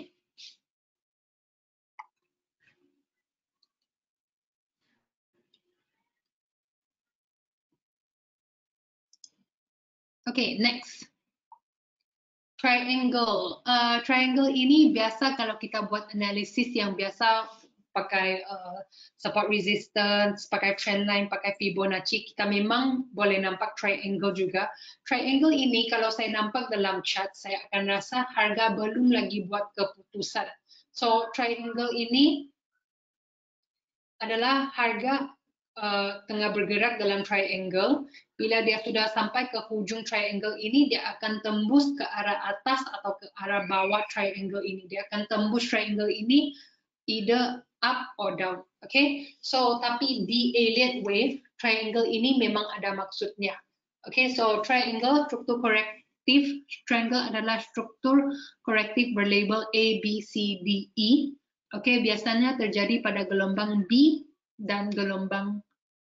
Oke, okay, next. Triangle. Uh, triangle ini biasa kalau kita buat analisis yang biasa pakai uh, support resistance, pakai trendline, pakai Fibonacci, kita memang boleh nampak triangle juga. Triangle ini kalau saya nampak dalam chart, saya akan rasa harga belum lagi buat keputusan. So, triangle ini adalah harga uh, tengah bergerak dalam triangle. Bila dia sudah sampai ke hujung triangle ini, dia akan tembus ke arah atas atau ke arah bawah triangle ini. Dia akan tembus triangle ini either up or down. Oke, okay? So tapi di Elliott wave, triangle ini memang ada maksudnya. Oke, okay? So triangle struktur korektif, triangle adalah struktur korektif berlabel A, B, C, D, E. Oke, okay? Biasanya terjadi pada gelombang B dan gelombang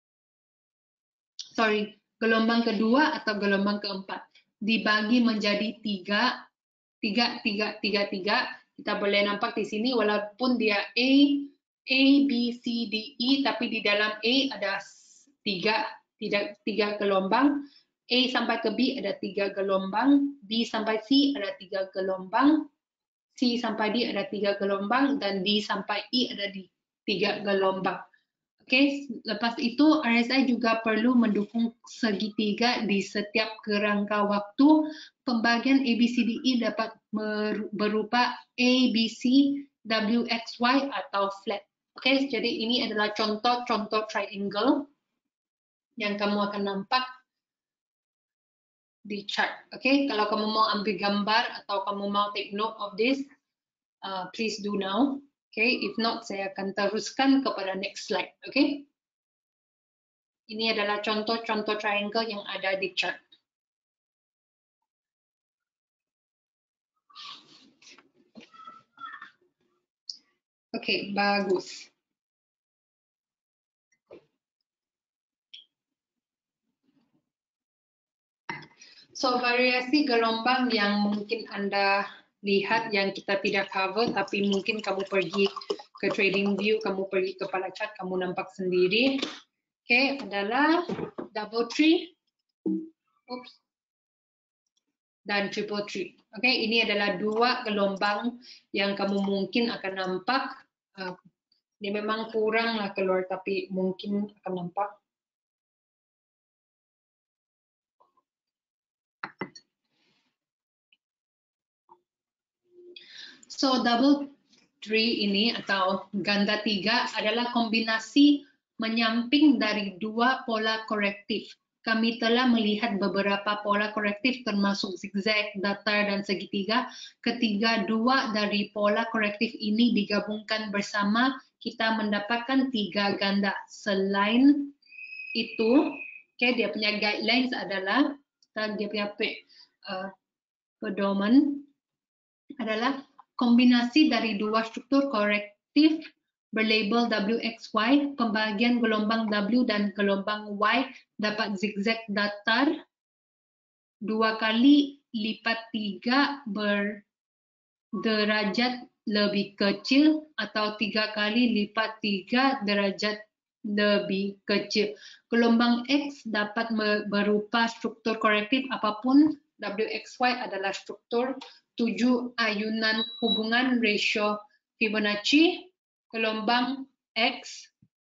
sorry gelombang kedua atau gelombang keempat, dibagi menjadi tiga, tiga, tiga, tiga, tiga. Kita boleh nampak di sini walaupun dia A, A, B, C, D, E, tapi di dalam A ada tiga, tiga, tiga gelombang. A sampai ke B ada tiga gelombang, B sampai C ada tiga gelombang, C sampai D ada tiga gelombang, dan D sampai E ada di tiga gelombang. Oke, okay, lepas itu R S I juga perlu mendukung segitiga di setiap kerangka waktu. Pembagian A B C D E dapat berupa A B C W X Y atau flat. Oke, okay, jadi ini adalah contoh-contoh triangle yang kamu akan nampak di chart. Oke, okay? Kalau kamu mau ambil gambar atau kamu mau take note of this, uh, please do now. Okay, if not, saya akan teruskan kepada next slide. Okay. Ini adalah contoh-contoh triangle yang ada di chart. Oke, okay, bagus. So, variasi gelombang yang mungkin Anda lihat yang kita tidak cover, tapi mungkin kamu pergi ke trading view, kamu pergi kepada chart, kamu nampak sendiri. Oke, okay, adalah double tree, oops, dan triple tree. Oke, okay, ini adalah dua gelombang yang kamu mungkin akan nampak. Uh, dia memang kurang lah keluar, tapi mungkin akan nampak. So, double tree ini atau ganda tiga adalah kombinasi menyamping dari dua pola korektif. Kami telah melihat beberapa pola korektif termasuk zigzag, datar, dan segitiga. Ketiga dua dari pola korektif ini digabungkan bersama, kita mendapatkan tiga ganda. Selain itu, okay, dia punya guidelines adalah, dia punya uh, pedoman adalah kombinasi dari dua struktur korektif berlabel W X Y, pembagian gelombang W dan gelombang Y dapat zigzag datar dua kali lipat tiga berderajat lebih kecil atau tiga kali lipat tiga derajat lebih kecil. Gelombang X dapat berupa struktur korektif apapun. W X Y adalah struktur tujuh ayunan hubungan ratio Fibonacci. Gelombang X,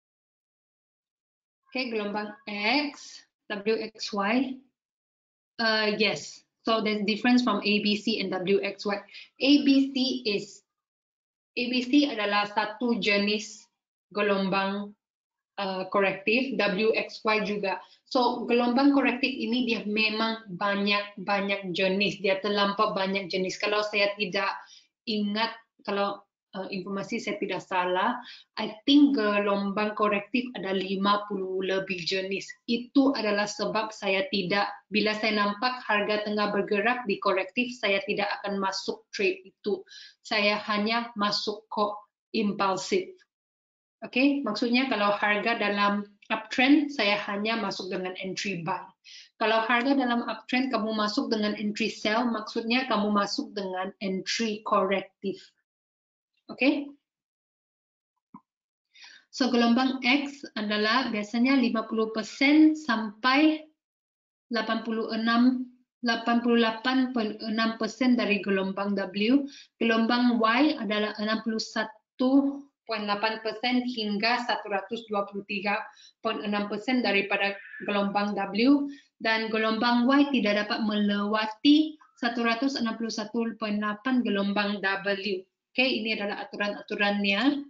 oke, okay, gelombang X, W X Y, uh, yes. So there's difference from A B C and W X Y. A B C is, A B C adalah satu jenis gelombang uh, korektif, W X Y juga. So gelombang korektif ini dia memang banyak-banyak jenis, dia terlampau banyak jenis. Kalau saya tidak ingat, kalau uh, informasi saya tidak salah, I think gelombang korektif ada lima puluh lebih jenis. Itu adalah sebab saya tidak, bila saya nampak harga tengah bergerak di korektif, saya tidak akan masuk trade itu. Saya hanya masuk kok impulsif. Oke, okay? Maksudnya kalau harga dalam uptrend, saya hanya masuk dengan entry buy. Kalau harga dalam uptrend kamu masuk dengan entry sell, maksudnya kamu masuk dengan entry korektif. Oke? Okay? So gelombang X adalah biasanya lima puluh persen sampai delapan puluh enam delapan puluh delapan koma enam persen dari gelombang W. Gelombang Y adalah enam puluh satu koma delapan persen hingga seratus dua puluh tiga koma enam persen daripada gelombang W, dan gelombang Y tidak dapat melewati seratus enam puluh satu koma delapan gelombang W. Oke, okay, ini adalah aturan-aturannya.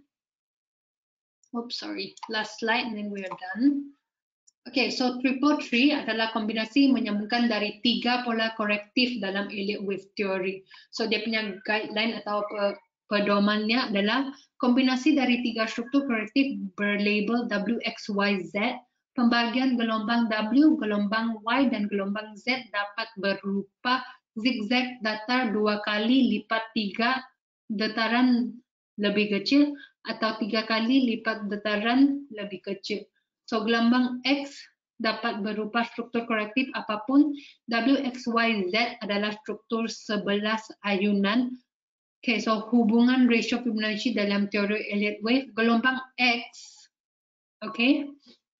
Oops, sorry. Last slide and then we are done. Oke, okay, so triple tree adalah kombinasi menyambungkan dari tiga pola korektif dalam Elliott Wave Theory. So dia punya guideline atau pedomannya adalah kombinasi dari tiga struktur korektif berlabel W, X, Y, Z. Pembagian gelombang W, gelombang Y, dan gelombang Z dapat berupa zigzag datar dua kali lipat tiga dataran lebih kecil atau tiga kali lipat dataran lebih kecil. So gelombang X dapat berupa struktur korektif apapun. W, X, Y, Z adalah struktur sebelas ayunan. Okay, so hubungan ratio Fibonacci dalam teori Elliott Wave, gelombang X, okay,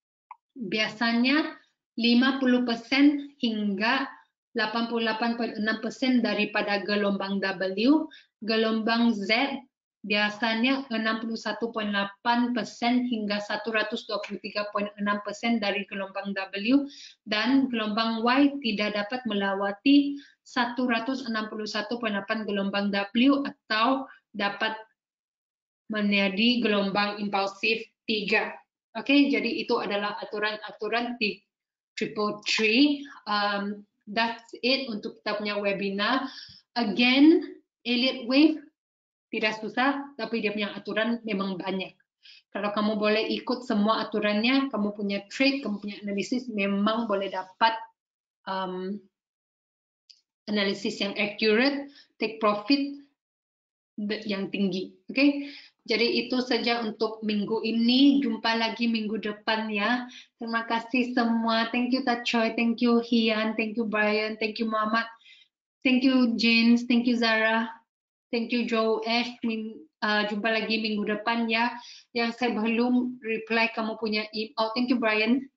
biasanya lima puluh persen hingga delapan puluh delapan koma enam persen daripada gelombang W. Gelombang Z biasanya enam puluh satu koma delapan persen hingga seratus dua puluh tiga koma enam persen dari gelombang W, dan gelombang Y tidak dapat melewati seratus enam puluh satu koma delapan gelombang W atau dapat menjadi gelombang impulsif tiga. Oke, okay, jadi itu adalah aturan-aturan di triple tree. Um, that's it untuk kita punya webinar. Again, Elliott Wave tidak susah, tapi dia punya aturan memang banyak. Kalau kamu boleh ikut semua aturannya, kamu punya trade, kamu punya analisis, memang boleh dapat um, analisis yang accurate, take profit yang tinggi. Oke, okay? Jadi itu saja untuk minggu ini. Jumpa lagi minggu depan ya. Terima kasih semua. Thank you Tachoy, thank you Hian, thank you Brian, thank you Muhammad, thank you James, thank you Zara. Thank you Joe Ash. Uh, jumpa lagi minggu depan ya. Yang saya belum reply kamu punya email. Oh, thank you Brian.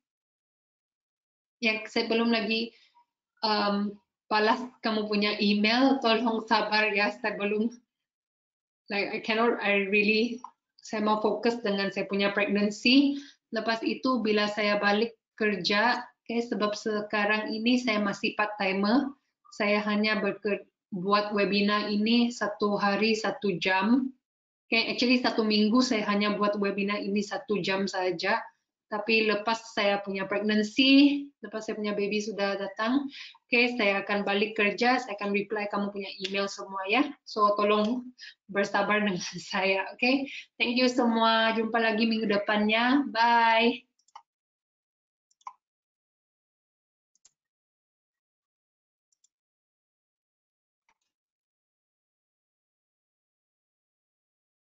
Yang saya belum lagi um, balas kamu punya email. Tolong sabar ya. Saya belum. Like I cannot. I really. Saya mau fokus dengan saya punya pregnancy. Lepas itu bila saya balik kerja. Okay, sebab sekarang ini saya masih part timer. Saya hanya bekerja. Buat webinar ini satu hari satu jam. Okay, actually satu minggu saya hanya buat webinar ini satu jam saja. Tapi lepas saya punya pregnancy, lepas saya punya baby sudah datang, okay, saya akan balik kerja, saya akan reply kamu punya email semua ya. So tolong bersabar dengan saya, okay? Thank you semua. Jumpa lagi minggu depannya. Bye.